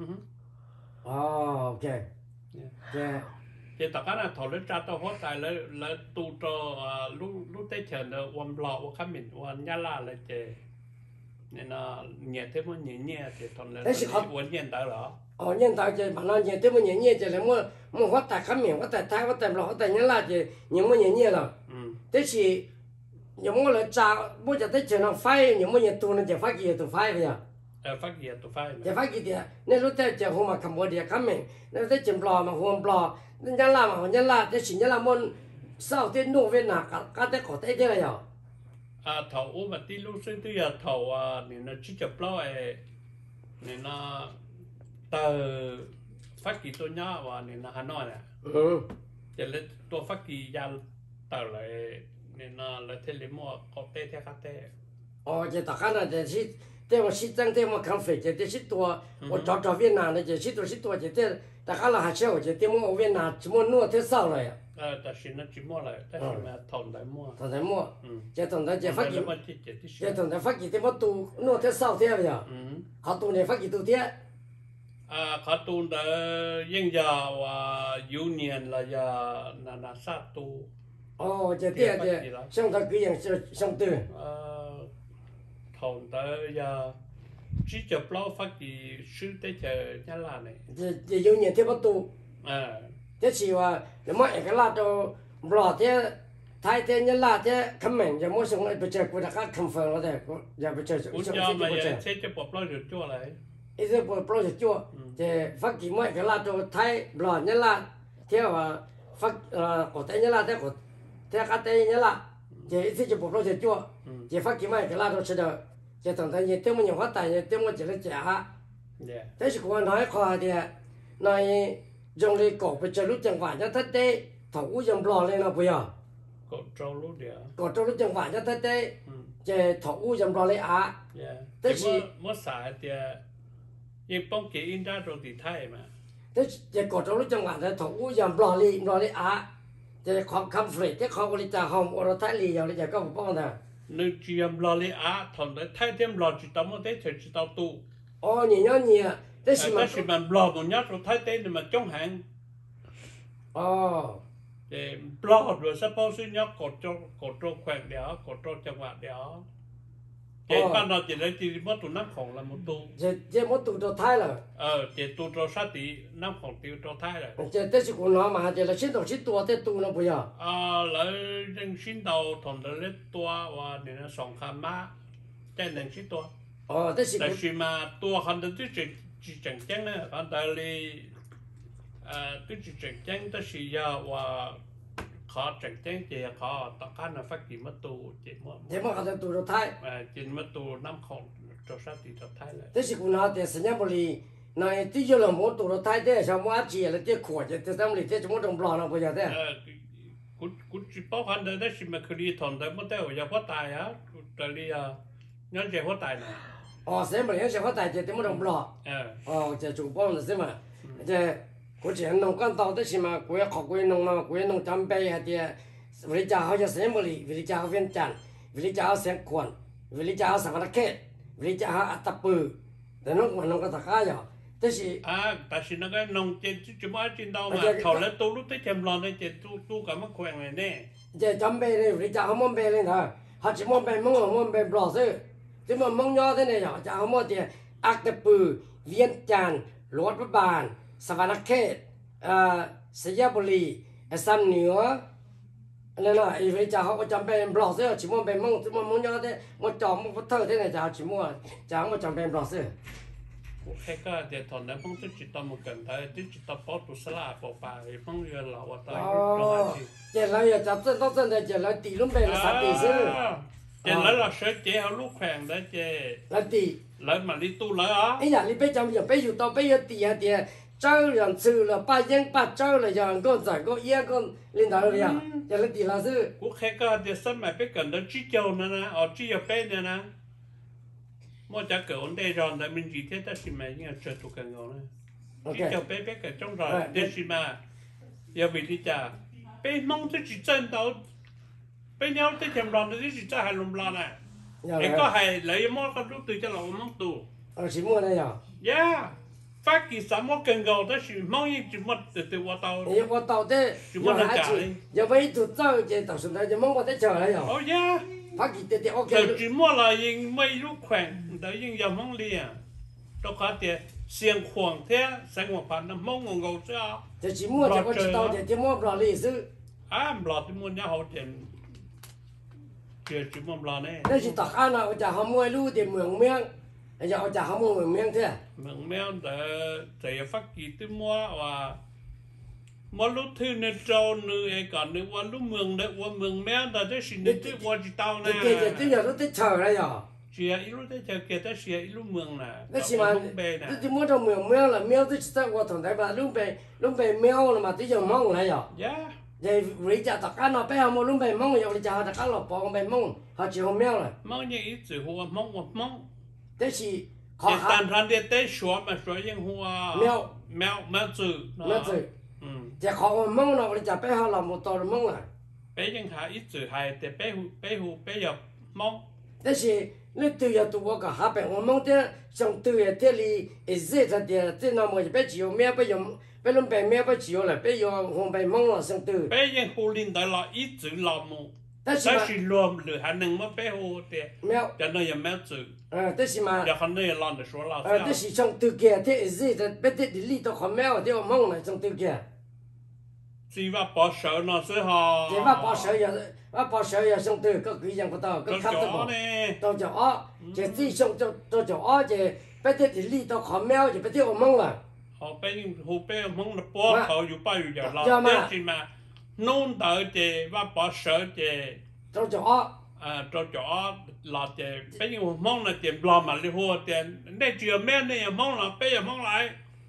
ok thì tất cả là thọ lên ra tao hót tại là tu cho lúc tới chờ là quan lò quan khám mình quan nhá là chỉ nên là nhẹ thế mà nhẹ thì thằng là quan nhẹ tới đó nhân tạo chỉ mà nó nhẹ thế mà nhẹ chỉ là mua hót tại khám mình hót tại thái hót tại lò hót tại nhá là chỉ những mà nhẹ rồi thế thì những mà là cha bây giờ tới chờ nó phai những mà nhẹ tu nó chỉ phát gì tu phai bây giờ phát gì tu phai chỉ phát gì thì nên lúc tới chờ hôm mà Cambodia khám mình nên tới chờ lò mà hôm lò nhá là thế chỉ nhá là môn sau thế nô về nào cả tới có tới thế là nhở thầu mà tí lúc sinh tí giờ thầu nên nó chỉ chụp lo nên nó tờ phát kỳ tôi nhớ và nên nó Hà Nội nè giờ lên tôi phát kỳ ra tờ lại nên nó là thế lấy mua có tê theo khác tê giờ tất cả là chỉ thế mà chỉ tăng thế mà không phải chỉ chỉตัว我找越南的只ตัว只这tất cả là hạt sẹo chỉ mua ở Việt Nam chỉ mua nua thế sao rồi แต่สินะจิมัวเลยแต่สิมาถอนได้มัวจะถอนได้จะฟักกี่จะถอนได้ฟักกี่ที่มันตูนวดที่เศร้าเที่ยวเนี่ยเขาตูเนี่ยฟักกี่ตูเที่ยเขาตูนได้ยิ่งยาวว่ายูเนียนละยานาซาตูจะเที่ยวจะช่างตะกี้ยังช่างตื่นถอนได้ยาchỉ chụp lo phát kỳ sư tới chờ nhá là này จะยูเนียนที่มันตูthế chỉ là mọi cái là đồ lò thế thái thế nhân là thế khăm mình giờ mỗi xong lại bây giờ cũng đã các khăm phần rồi đấy giờ bây giờ cũng cho mà giờ sẽ cho bọc lo rửa chua lại ít giờ bọc lo rửa chua thì phát kỳ mọi cái là đồ thái lò nhân là thế mà phát cổ tay nhân là thế cổ thế các tay nhân là thì ít giờ bọc lo rửa chua thì phát kỳ mọi cái là đồ sẽ được thì thằng thằng gì tiêu mình nhiều phát tài tiêu mình chỉ là trả thế thì cũng nói khoa thì nói dùng đi cổ bây giờ lúc chẳng phải cho thất đấy thầu u dầm lò lên nào bây giờ có trâu lúc địa có trâu lúc chẳng phải cho tới đây chế thầu u dầm lò lên á thế thì mất xài thì nhưng bông kia in ra rồi thì thay mà thế chế có trâu lúc chẳng phải là thầu u dầm lò lên á chế khó khăn phải thế khó có lý trả hồng ở thái lì giờ lý trả có một bao nè nếu chỉ làm lò lên á thằng đấy thay thêm lò chỉ tao mới thấy chỉ tao tu nhỉ thế thì mà lò một nhát rồi thay tên thì mà chống hàng để lò rồi sắp bao nhiêu nhát cột trâu khoẹt đéo cột trâu chẳng hạn đéo cái ban đầu chỉ lấy chỉ mất tụi năm khổng là một tu chế mất tụi trâu thái rồi chế tụi trâu sát tí năm khổng tiêu trâu thái rồi chế thế thì cũng nói mà chế là xin đầu xin tua thế tu nó bây giờ lấy dân xin đầu thằng đó lấy tua và để nó sòng khám má trên đằng xin tua thế thì tại vì mà tua hắn đó chỉ chẳng chắn nữa hắn ta đi cái chỉ chẳng chắn đó thì giờ và khó chẳng chắn thì khó tất cả là phát triển mất tu chỉ mà cái tu trâu thái chỉ mất tu năm khổng trâu sát tí trâu thái rồi thế thì cũng nói thì sinh nhật bồ lì này tí giờ là muốn tụ nó thay thế sao muốn áp chỉ là tiếc khổ chứ thế sao lì thế chúng trong lò nó bây giờ thế cũng chỉ bảo hắn đấy thì mà cứ đi thằng đấy mất tiêu giờ phát tài á rồi đi nhân chế phát tài này xem mà nhân chế phát tài chứ chúng trong lò chứ chủ bảo là xem mà chứ có chuyện nông con tàu thế mà quê học quê nông chăm bê hay thì vì cha họจะxem bồ lì vì cha họ viên chăn vì cha họ xem quần vì cha họ sang cái kết vì cha họ tập bự để nó có thật khá rồi thế thì tại vì nó cái nông trên chỉ mới trên đâu mà thầu lấy tu lúc tới chém lon đấy trên tu cả mất quen này nè giờ chăm bê này vì cha họ muốn bê lên thôi họ chỉ muốn bê muốn bê bỏ thôi chứ mà mong nhau thế này rồi cha họ muốn thì ác tập bự viên chăn lót bất bàn Savannakhet Sejabuli Sam nữa nên là vì cha họ có chăm bê bỏ thôi chỉ muốn bê mong nhau thế một chọn một thơ thế này cha chỉ muốn cha không có chăm bê bỏ thôi cái để thằng đấy phong chỉ tao một cần thấy chỉ tao bỏ tụ sala bỏ bà thì phong giờ lão ở đây giờ lại giờ chặt chân tao chân này giờ lại tỷ luôn bề là sáu tỷ chứ giờ lại là sợi chế họ lúc khoèn đấy chế lại tỷ lại mà đi tu lại á ấy giờ đi bây giờ bây giờ tao bây giờ tỷ à tỷ trâu rằng sư là ba yên ba trâu là giờ con giải con yên con lên đó rồi à giờ lại tỷ là sư cái để sân mà bây cần đó chỉ châu nữa nè ở chỉ ở bên này nè mỗi chắc cỡ vấn đề rồi là mình chỉ thấy ta chỉ mà những chuyện thuộc càng ngon này chỉ cho bé cái trong rồi để chỉ mà giờ bị đi chả bé mong tới chỉ chân đâu bé nhau tới chém đòn tới chỉ cho hai lùm lon này để có hai lấy món con lúc từ cho lão mong tù chỉ mua đây à phát kỳ sản món càng ngon tới chỉ mong những chỉ mất từ qua tàu qua tàu thế chỉ muốn là cả giờ bây tụt trâu chỉ tàu xuống đây chỉ mong qua tới chờ đấy à phát kỳ tê ok giờ chỉ mua là những mấy lúc khỏe đấy những giờ mong liền đâu có tiền xiên khoảng thế sáng một phần nó mong ngầu ngầu chứ chỉ mua chỉ có chỉ tàu chỉ mua bò lì sư bò thì mua nhà họ tiền chỉ mua bò này đây chỉ tạc ăn nào chả họ mua lu thì mường miếng giờ họ chả họ mua mường miếng thế mường miếng để phát kỳ tôi mua và mà lúc thứ này trâu nữa còn nữa qua lúc mường đấy qua mường miếng đó đấy xin được qua chỉ tao này cái giờ lúc tới chờ đây à chỉ lúc tới chờ kia tới chỉ lúc mường nè đấy chỉ mà chỉ muốn trong mường miếng là miếng tới chỉ qua thằng đấy mà lúc về miếng là mà tới giờ mong này à vậy vì cha tất cả nó bé họ mua lúc về mong rồi cha tất cả nó bỏ về mong họ chỉ họ miếng này mong như ít chữ hoa mong đấy chỉ họ tàn thân để tới xóa mà xóa những hoa mèo chữ chỉ họ mong nó để cha bé họ làm một tờ mong này bé những hạ ít chữ hay để bé giờ mong đấy chỉ nếu từ giờ tụi cả hai bé họ mong thế xong từ giờ thế thì dễ thật thì thế nào mà bé chỉ miếng bé lúc bé miếng bé chỉ là bé giờ họ bé mong là xong từ bé những hồ linh đó là ít chữ làm mộtแต่สิรวมหรือหันหนึ่งมาไปโหเตะจะนั่นยังไม่จืดแต่สิมาจะหันนี่ร้านเดือดชัวร์ละแต่สิช่องตัวแก่ที่สิแต่เป็นที่ดีตัวขมแมวที่ว่ามองเลยช่องตัวแก่จีว่าปอเสือน่ะซื้อหอจีว่าปอเสือว่าปอเสือช่องตัวก็คือยังก็ต่อก็ขับตัวตัวจ่อจะที่ช่องตัวจ่อจะเป็นที่ดีตัวขมแมวจะเป็นที่ว่ามองเลยเขาเป็นหูเป็นมองนะปอเขาอยู่ป้าอยู่อย่างเราเด็กจีมานู่นเต๋อเจว่าปอเสือเจตัวจ่อตัวจ่อหลอดเจเป็นยังมองนะเจปลอมมาเลยหัวเจได้เจือแม่เนี่ยมองละเป็นยังมองไร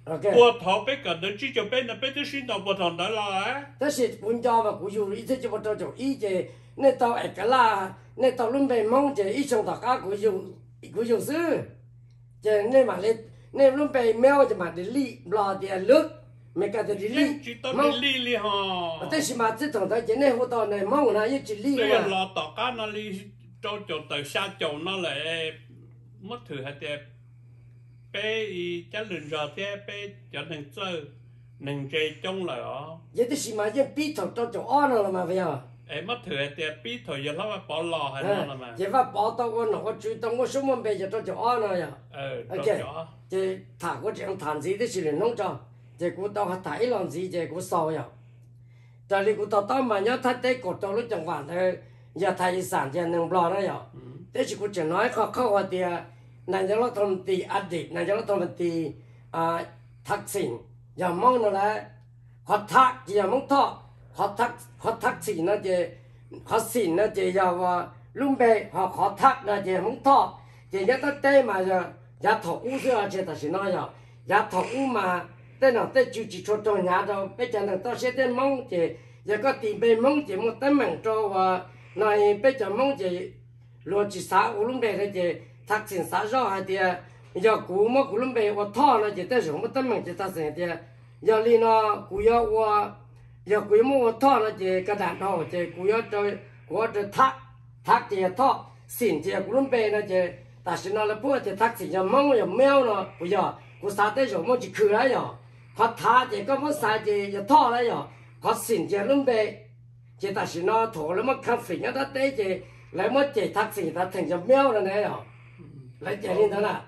我头别个的只就别那别的寻到不同的了。 但是本家嘛，古有一直就不做做，一直那到一个啦，那到准备忙着一上大家古有事，就那嘛那准备苗就嘛的理拉的绿，没个的理， 忙理哈。 但是嘛，这种的就那好多那忙那一直理嘛。对嘛。 拉大家那里做到下做那来，乜ถือ係俾一輪咗啲俾有能做能最終嚟哦。 有啲時嘛，一邊頭做安啦嘛，係啊。 乜ถือ啲邊頭要攞把落係乜啦嘛？ 即係話把到我主動我什麼俾就做安啦呀。 做咗。 即係他嗰種談字啲事嚟弄咗，即係估到係睇浪子即係估數呀。但係估到當晚有睇啲國度都仲話佢有睇散就能落啦呀。但是估就nóiเขา話啲นั่นจะเราทำตีอดีตนั่นจะเราทำตีทักษิณอย่ามองนั่นแหละเขาทักอย่ามองทอเขาทักษิณนั่นจะเขาสินนั่นจะอย่าว่าลุงเบย์เขาทักนั่นจะมองทอจะยัดตั้งแต่มาจะยัดถอดอู้เสื้อจะตัดสินน้อยยัดถอดอู้มาแต่หน่อแต่จู่จีชดตัวยัดเราไปจันทร์ตัวเสียแต่มองจะยัดก็ตีไปมองจะมองแต่เหมือนตัวว่าหน่อยไปจะมองจะรัวจีสาวลุงเบย์นั่นจะทักษิณสาวเราให้เดียอย่ากูมากูลุงไปว่าท่อนะจะแต่สมมติตั้งมันจะทักษิณเดียอย่าลีนะกูอยากว่าอย่ากูมั่วท่อนะจะกระดาษท่อจะกูอยากจะทักจะท่อสินจะกูลุงไปนะจะแต่สินะแล้วพวกจะทักษิณอย่ามองอย่าแมวนะกูอยากกูสาแต่สมมติคืออะไรอย่าเขาท้าจะก็มันสายจะอย่าท่ออะไรอย่าเขาสินจะลุงไปจะแต่สินะถอแล้วมันขับสินแล้วแต่จะแล้วมันจะทักษิณแต่ถึงจะแมวแล้วเนี่ยอย่าlại chạy lên đó là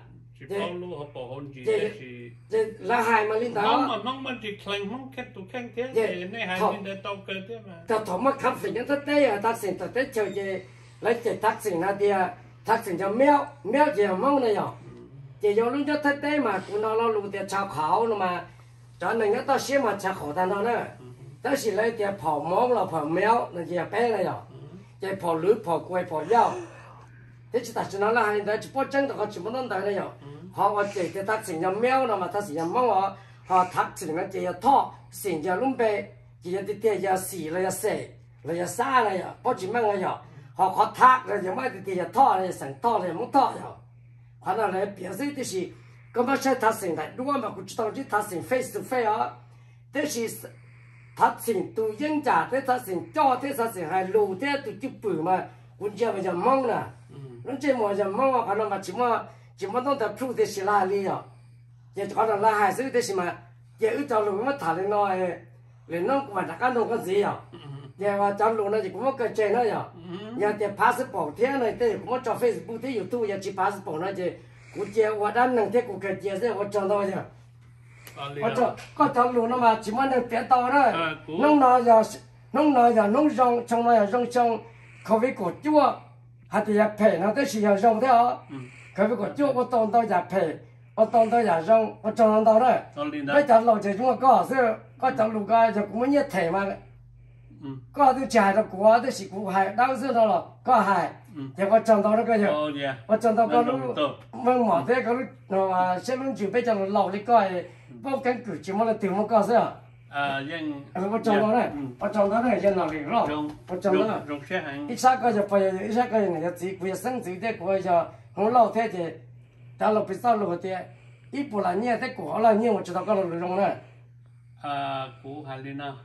là hai mà lên đó mong chỉ khen mong kết tụ khen thế thì này hai bên để tàu cơ thế mà ta thọ mà khám phá những thế à ta xin ta tới chơi gì lấy chạy taxi là đi taxi cho mèo gì mong này nhở chỉ do lúc cho thế mà cũng nó lù thì chào khảo mà cho nên nó ta xem mà chào khảo ta nó nữa ta chỉ lấy thì跑mong là跑mèo là gì bé này nhở chỉ跑lưới跑quay跑腰thế chỉ ta chỉ nói là hai đứa chỉ bắt chân họ chỉ muốn nói đấy nhở họ chỉ cái thắc sinh nhầm mèo nó mà thắc sinh nhầm mong họ thắc sinh nó chỉ thọ sinh nhầm lúng bê chỉ thì tiền giờ xì là giờ sẻ là giờ xa là nhở bắt chỉ mang là nhở họ thắc là giờ mai thì tiền thọ là sinh thọ là muốn thọ nhở họ nói là biểu示的是根本是thắc sinh的如果mà cũng chỉ tao chỉ thắc sinh face to face thế是thắc sinh tu nhân giả thế thắc sinh cho thế thắc sinh hay lù thế tu chụp bự mà cũng chưa bây giờ mong nè nó chỉ mua giờ mong họ mà chỉ muốnต้องtập trung để xí la li à giờ họ là la hai sự để xí mà giờ ở trong lùng nó thả lên nói lên nó cũng là cái nó cái gì à giờ vào trong lùng nó chỉ cũng có chơi nữa à giờ thì passport thế này thì cũng cho Facebook thế YouTube giờ chỉ passport nó chỉ cũng giờ vào đan năng thế cũng cái giờ sẽ vào trong đó giờ có trong lùng nó mà chỉ muốn được tiền tàu đó nông nói giờ nông rong trong nó rong trong không biết của chúa hay thì phải nó tới sử dụng thế hả? Cái việc của chú tôi tông tôi giả phải, tôi tông tôi giả dùng, tôi trồng tao đấy. Bây giờ lâu chỉ chúng ta có trong lục cái就cũng nhất thể mà, có tôi trả được của tôi chỉ cũng hay, đau xưa đó là có hay, thì tôi trồng tao đó cái gì? Tôi trồng tao có lúc vâng mỏ thế có lúc nó sẽ lúc chịu bây giờ nó lâu đi coi, bao cánh cử chỉ muốn là tìm một cái gì à? Tôi trồng tao đấy, tôi trồng tao đấy giờ nào liền rồi, tôi trồng tao. Ít sao cái giờ bây giờ ít sao cái này giờ chỉ bây giờ sinh chỉ để của giờ không lâu thế thì ta lâu bây giờ lâu thì ít bữa là nhẹ thế của là nhẹ một chút tao có lâu rồi này. Cú hay lên nào,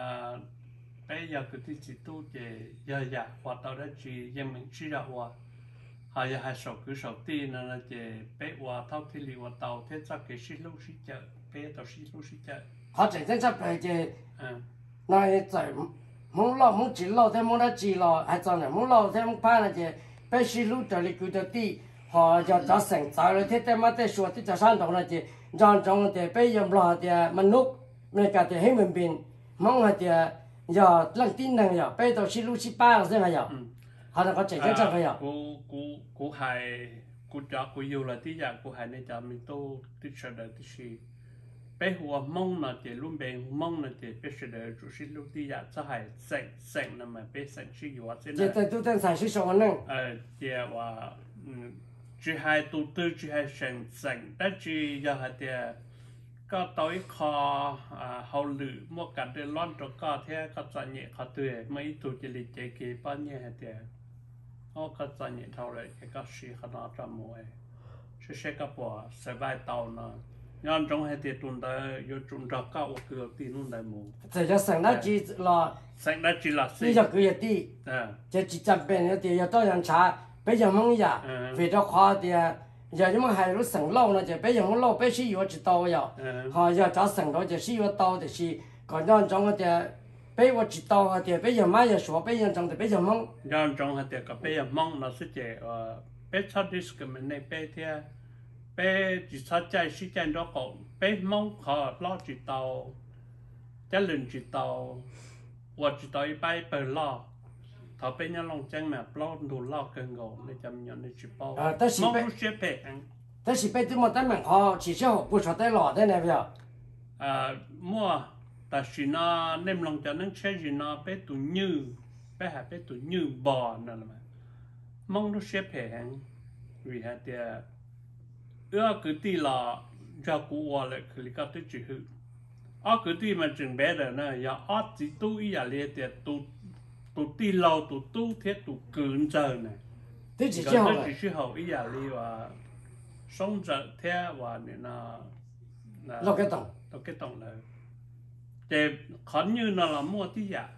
bây giờ cái tí tu thì giờ hoạt động đó chỉ dân mình chỉ là hoạt, hay là số cứ số tiền là chỉ bây hoạt thao thì li hoạt tàu thế chắc cái xí lúc xí chợ, bây giờ xí lúc xí chợ. Họ chỉ chân chấp về thì này tại muốn chỉ lâu thế muốn đã chỉ lo hay sao này muốn lâu thế muốn phá là chỉ bây xí lúc trở lại cứ đi họ cho sinh tại rồi thế mà thế số thì cho sản phẩm là chỉ dọn trong thì bây giờ lo thì mình núp mình cả thì hết mình bình mong là thì giờ lăng tin năng giờ bây giờ xí lúc xí ba rồi thế giờ họ đã có chỉ chân chấp vậy giờ cú hay cú cho cú yêu là tí giờ cú hay nên cho mình tu tí sợ đời tí xí bây giờ mong là chỉ luôn bên mong là chỉ bây giờ đời chủ sĩ lúc tí giờ sẽ hay sinh là mà bây sinh chỉ yêu thế này chỉ tu tên sản xuất số năng chỉ là chỉ hay tu tư chỉ hay sinh,但是要还得 có tới kho hậu lử mua cả đứa lon cho có thế có cho nhẹ có tuổi mấy tuổi chỉ lịch chế kỳ bao nhiêu hết tiền họ có cho nhẹ thâu lại cái có xí có nó cho mua sẽ có bỏ sẽ vài tàu nó nhon trong hết tiền tuần đây vô trung trọ cao cửa tiền luôn đại mua giờ cho sang đó chỉ là bây giờ cứ đi giờ chỉ chăm bên thì giờ tôi làm trả bây giờ mong giờ vì cho khoa thì giờ nhưng mà hay lúc sang lâu nó giờ bây giờ mong lâu bây giờ yo chỉ tàu giờ họ giờ cho sang đó giờ chỉ yo tàu thì còn nhon trong thì bây giờ chỉ tàu thì bây giờ mai giờ số bây giờ trong thì bây giờ mong nhon trong hết thì có bây giờ mong nó sẽ chế bây giờ discriminate bây giờ bây chỉ sao chạy sĩ chạy đó có bây mong họ lo chỉ tàu cái lần chỉ tàu và chỉ tàu bay bờ lo thọ bây giờ lòng chân mà lo đủ lo cần ngộ để chăm nhận để chụp bao mong lúc xếp bể ăn แต่สิไปที่มันแต่มันเขาchỉ cho họ不晓得老的那边 muaแต่สินะเนมลงจะนั่งใช้สินะไปตุ่ยื้อไปหาไปตุ่ยื้อบ่อนั่นแหละมองลูกเชฟแพงวิหารเดียคือตีละจะกูว่าเลยคือลิกาตุจิหือคือตีมันจึงแบบนั้นอย่าจิตู้อย่าเลี้ยเดียตุตีเราตุตู้เทียตุเกินเจอเนี่ยก็只是好อย่าเลี้ยว่าsống giờ theo và nên là lo cái tổng là để khẩn như là mua tí giả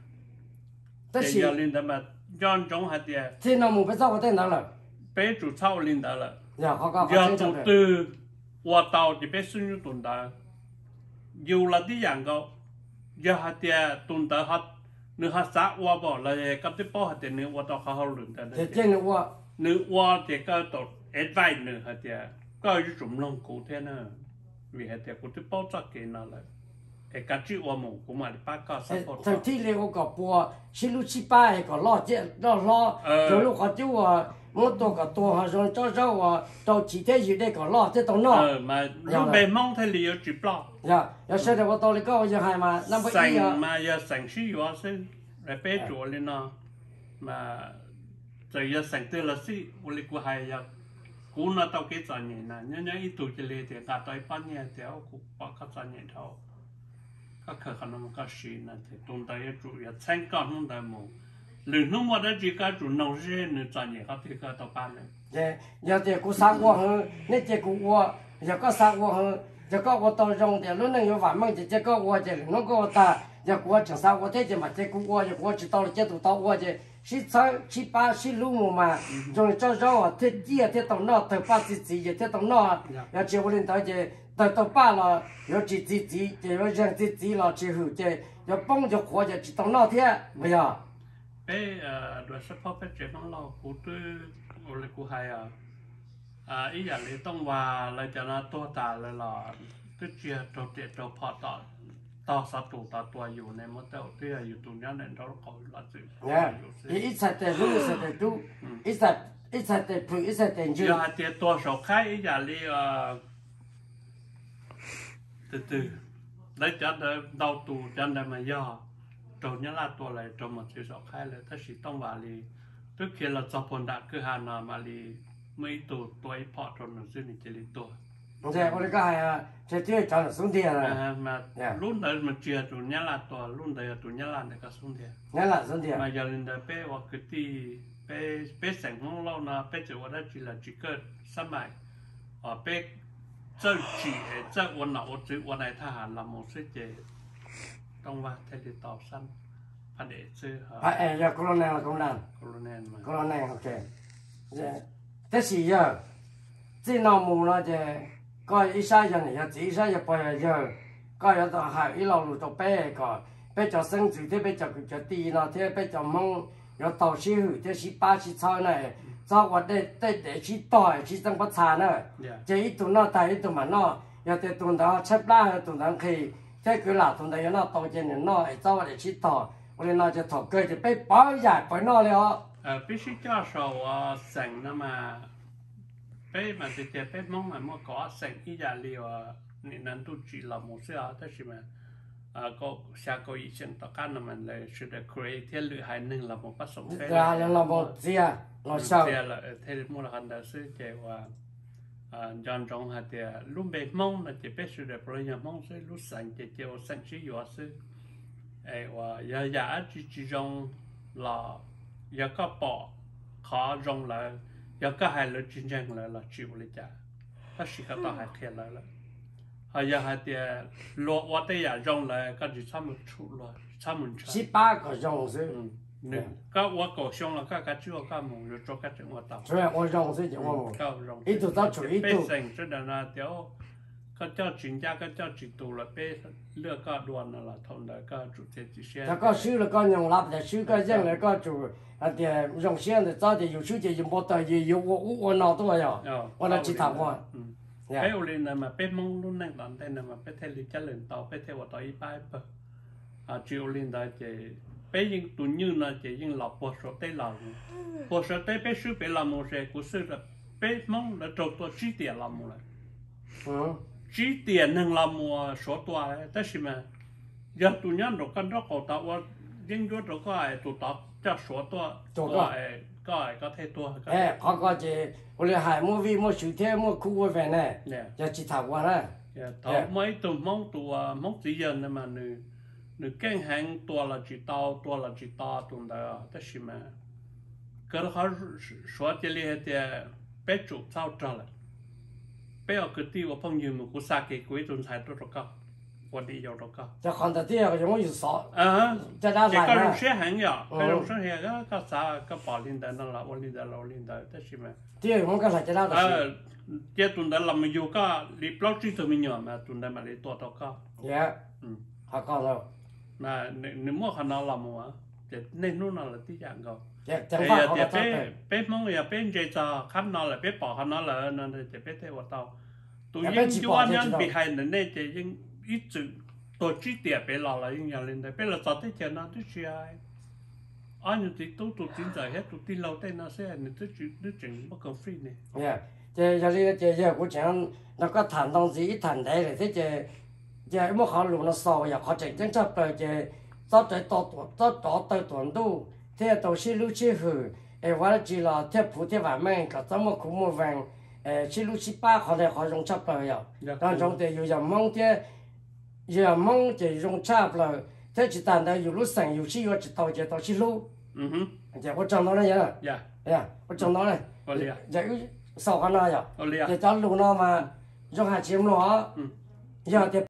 để giờ lên đó mà John trong hạt địa thì nó muốn phải sao cái tên đó là bé chủ sau lên đó là giờ chủ từ qua tàu thì bé sinh như tuần đó dù là tí dạng câu giờ hạt địa tuần đó hạt nếu hạt xã qua bỏ là cái tiếp bỏ hạt địa nếu qua tàuเขาlên đó thì trên nếu qua thì cái tàu advice nữa hạt địaก็อยู่จุ่มลงกูเท่านั้นวิเหตุกูที่ป้อจักเกณฑ์อะไรการจีว่าหมูกูมาดิป้าก็สับปะรดทั้งที่เรียกก็ปัวชิลุชิป้าก็ล่อเจ้ล่อจนลูกเขาจู่ว่ามันตัวหาจนเจ้าว่าตัวจีเทียอยู่ได้ก็ล่อที่ตรงนอกมาลูกเบมองทะเลอยู่จีบล้ออย่าเชื่อแต่ว่าตัวนี้ก็ยังให้มานั่นไปอีกมาอย่าสั่งชี้ว่าซึ่งไอ้เป๊ะจัวเลยนะมาจะอย่าสั่งเตือนละสิวันนี้กูให้อย่ากูน่าต้องเกิดใจเย็นนะเนี่ยอีตัวจะเลยแต่การต่อยปั้นเนี่ยแต่เอากูปากใจเย็นเท่าก็คือขนมก็ชีนะแต่ตรงใดจุดอย่าแช่งกันนู่นได้หมดหรือนู่นว่าได้จีก็จุดน้องเช่นใจเย็นเขาที่ก็ต่อปั้นเลยอย่าเดี๋ยวกูสักว่าเฮ้ยนี่เดี๋ยวกูว่าอย่าก็สักว่าเฮ้ยอย่าก็ว่าตัวจงเดี๋ยวรุ่นนึงอยู่ฝ่ายมึงจะก็ว่าจะน้องก็ตาอย่ากูว่าจะสักว่าเท่จะมาจะกูว่าอย่ากูว่าจะตัวจะตัวว่าจะ七八十路嘛，从早上啊，天几啊，天到那头发自己，天到那，要结婚到这到八了，要自己，就要让自己了之后，这要帮着活着，就到那天，没有。 被โดยเฉพาะเป็นเจ้าของเรากูตื้ออะไรกูให้อีอย่างนี้ต้องว่าเราจะน่าตัวตาเลยหรอตื้อเจียตัวเด็ดตัวพอต่อสัตว์ตัวอยู่ในมดเต่าที่อยู่ตรงนี้เนี่ยเราขอละสิเนี่ยอีสัตว์แต่รู้สัตว์แต่ดูอีสัตว์แต่ผึ่งอีสัตว์แต่ยืนอย่าเตี้ยตัวสองข้างอีอย่างนี้ตื่นแล้วจะได้ดาวตูจะได้มาย่อตัวนี้ละตัวอะไรตัวมันจะสองข้างเลยถ้าสิต้องว่าลีทุกเขียนเราจะพนดักคือฮานามาลีไม่ตัวไอ้พอตัวหนึ่งซึ่งนี่จะลีตัวใช่คนก็ให้จะเที่ยวจอดสุนเทียนะมารุ่นเดิมมันเจียตัวนี้ละตัวรุ่นเดิมตัวนี้ละเนี่ยก็สุนเทียนี่ละสุนเทียมาอย่าลืมเดิมเป้ว่าคือที่เป้แสงของเรานะเป้จะว่าได้จีละจีเกิดสมัยเป้เจ้าจีเจ้าวันหนาวันจีวันไหนทหารละโมซิเจต้องว่าเทเลต่อสั้นพันเอกซื้ออย่าโคลนแนลมาโคลนแนลโอเคแต่สิเยอะที่น้องมูนะเจก็อีสานอย่างนี้อีสานอย่างไปเยอะก็要到海一路路到北个北叫生主ที่北叫地นะที่北叫蒙要到西湖ที่西巴西草呢找我得去ต่อย去整不茶呢这一顿那带一顿嘛那要得顿到吃不啦顿到可以这个啦顿到要那到这呢那找我哋去ต่อ我哋那就ถอเกิดจะไปป้าใหญ่ไปนอแล้ว必须教授省那么ไปมาติดไปมองมาเมื่อก่อนสิ่งที่จะเรียกนี่นั่นตุจีเราไม่ใช่แต่ใช่ไหมก็ชาโกอีเช่นต่อการนั้นมันเลยชุดครีเอทหรือหายหนึ่งเราไม่ผสมกันเราไม่เสียเราเสียละเทเลมูลคันเดอร์ซึ่งเจว่า dọn trong hạt thì lúc bé mông là chỉ bé sửa được rồi nhà mông sẽ lúc sáng chỉ sáng chỉ vừa sửa và giờ chỉ trong là giờ có bỏ khó trong là giờ có hai lần chiến tranh là chịu lấy trả có sự có tao hai kia lại là giờ hạt thì lúa qua tới giờ trong là có chỉ xăm một chút rồi xăm một chút 18个种子， có qua cổ xong là có chưa có một rồi cho cái chuyện qua tàu 所以我种子就我， có rong 一直到处一 bé 度， thành cho nên là tiểu có cho chuyên gia có cho chỉ tụ là bé lựa có đoàn là thông đời có chủ thể chỉ xe 他个收了个用lap的，收个人了个就的用现在早的有时就用不到，我脑多呀，我那其他我， bé ở lên là mà bé mong luôn năng làm thế nào mà bé theo lịch chất lên tàu bé theo vào tàu y bài bờ chiều lên đó chỉ bé những tụi như là chỉ những lọc bộ số tây bé sư bé làm một sẽ của sư là bé mong là trâu tôi chỉ tiền làm một này chỉ tiền năng làm một số tuổi thế mà giờ tụi nhân đồ căn đó cổ tạo và những đứa đồ có ai tụi tạo cho số tuổi có thể tuổi họ có chỉ我哋係冇為冇收聽冇苦嘅份咧，就其他我啦。 tao mấy tụi mong chỉ dân mà nữ kinh hàng tua là chỉ tao tụi đó thế mà cái đó số tiền liền thì bé chụp sao trả lại bé ở cái tiêu phong như một cú sa cái cuối tuần sai tôi rồi caoวันดีอยู่แล้วก็จะคนแต่ที่ยังไม่อยู่สอบจะได้จะหลายก็นะรู้เสียหายอ่ะก็รู้เสียหายก็สาก็ปอลินได้นั่นละวันลินได้เราลินได้แต่ใช่ไหมที่มันก็หลายจะได้เจ้าตุนได้ลำมาอยู่ก็รีบล็อกที่ตัวมันอยู่มาตุนได้มาเลยตัวต่อก็เยอะเขาก็แล้ว mà nếu mua khả năng làm mà nên nó là tí dạng rồi จังหวะเขาก็ bé mong là bé chơi trò khắp nó là bé bỏ khả năng là nên là bé theo vào tàu tụi những chú anh nhân bị hại nên chỉ những ít chữ tổ chức tiệp bé là những nhà lên đây bé là sao thế chuyện nào thế chuyện anh thì tụi tin giải hết tụi tin lâu tên nó sẽ nên tụi chuyện bất cần free này 这我讲那个谈东西一谈台的，这没好路那少呀，好整整差不多这早到短度，这都是路去后，完了之了，这铺这外面个怎么苦么玩，是路去八好的好用差不多呀，当中的有人忙的，用差不多，这只单的有路省有去有只到这都是路，这我讲到了呀，我讲到了，这有。少看那呀，这条路那嘛，用下钱咯，要得。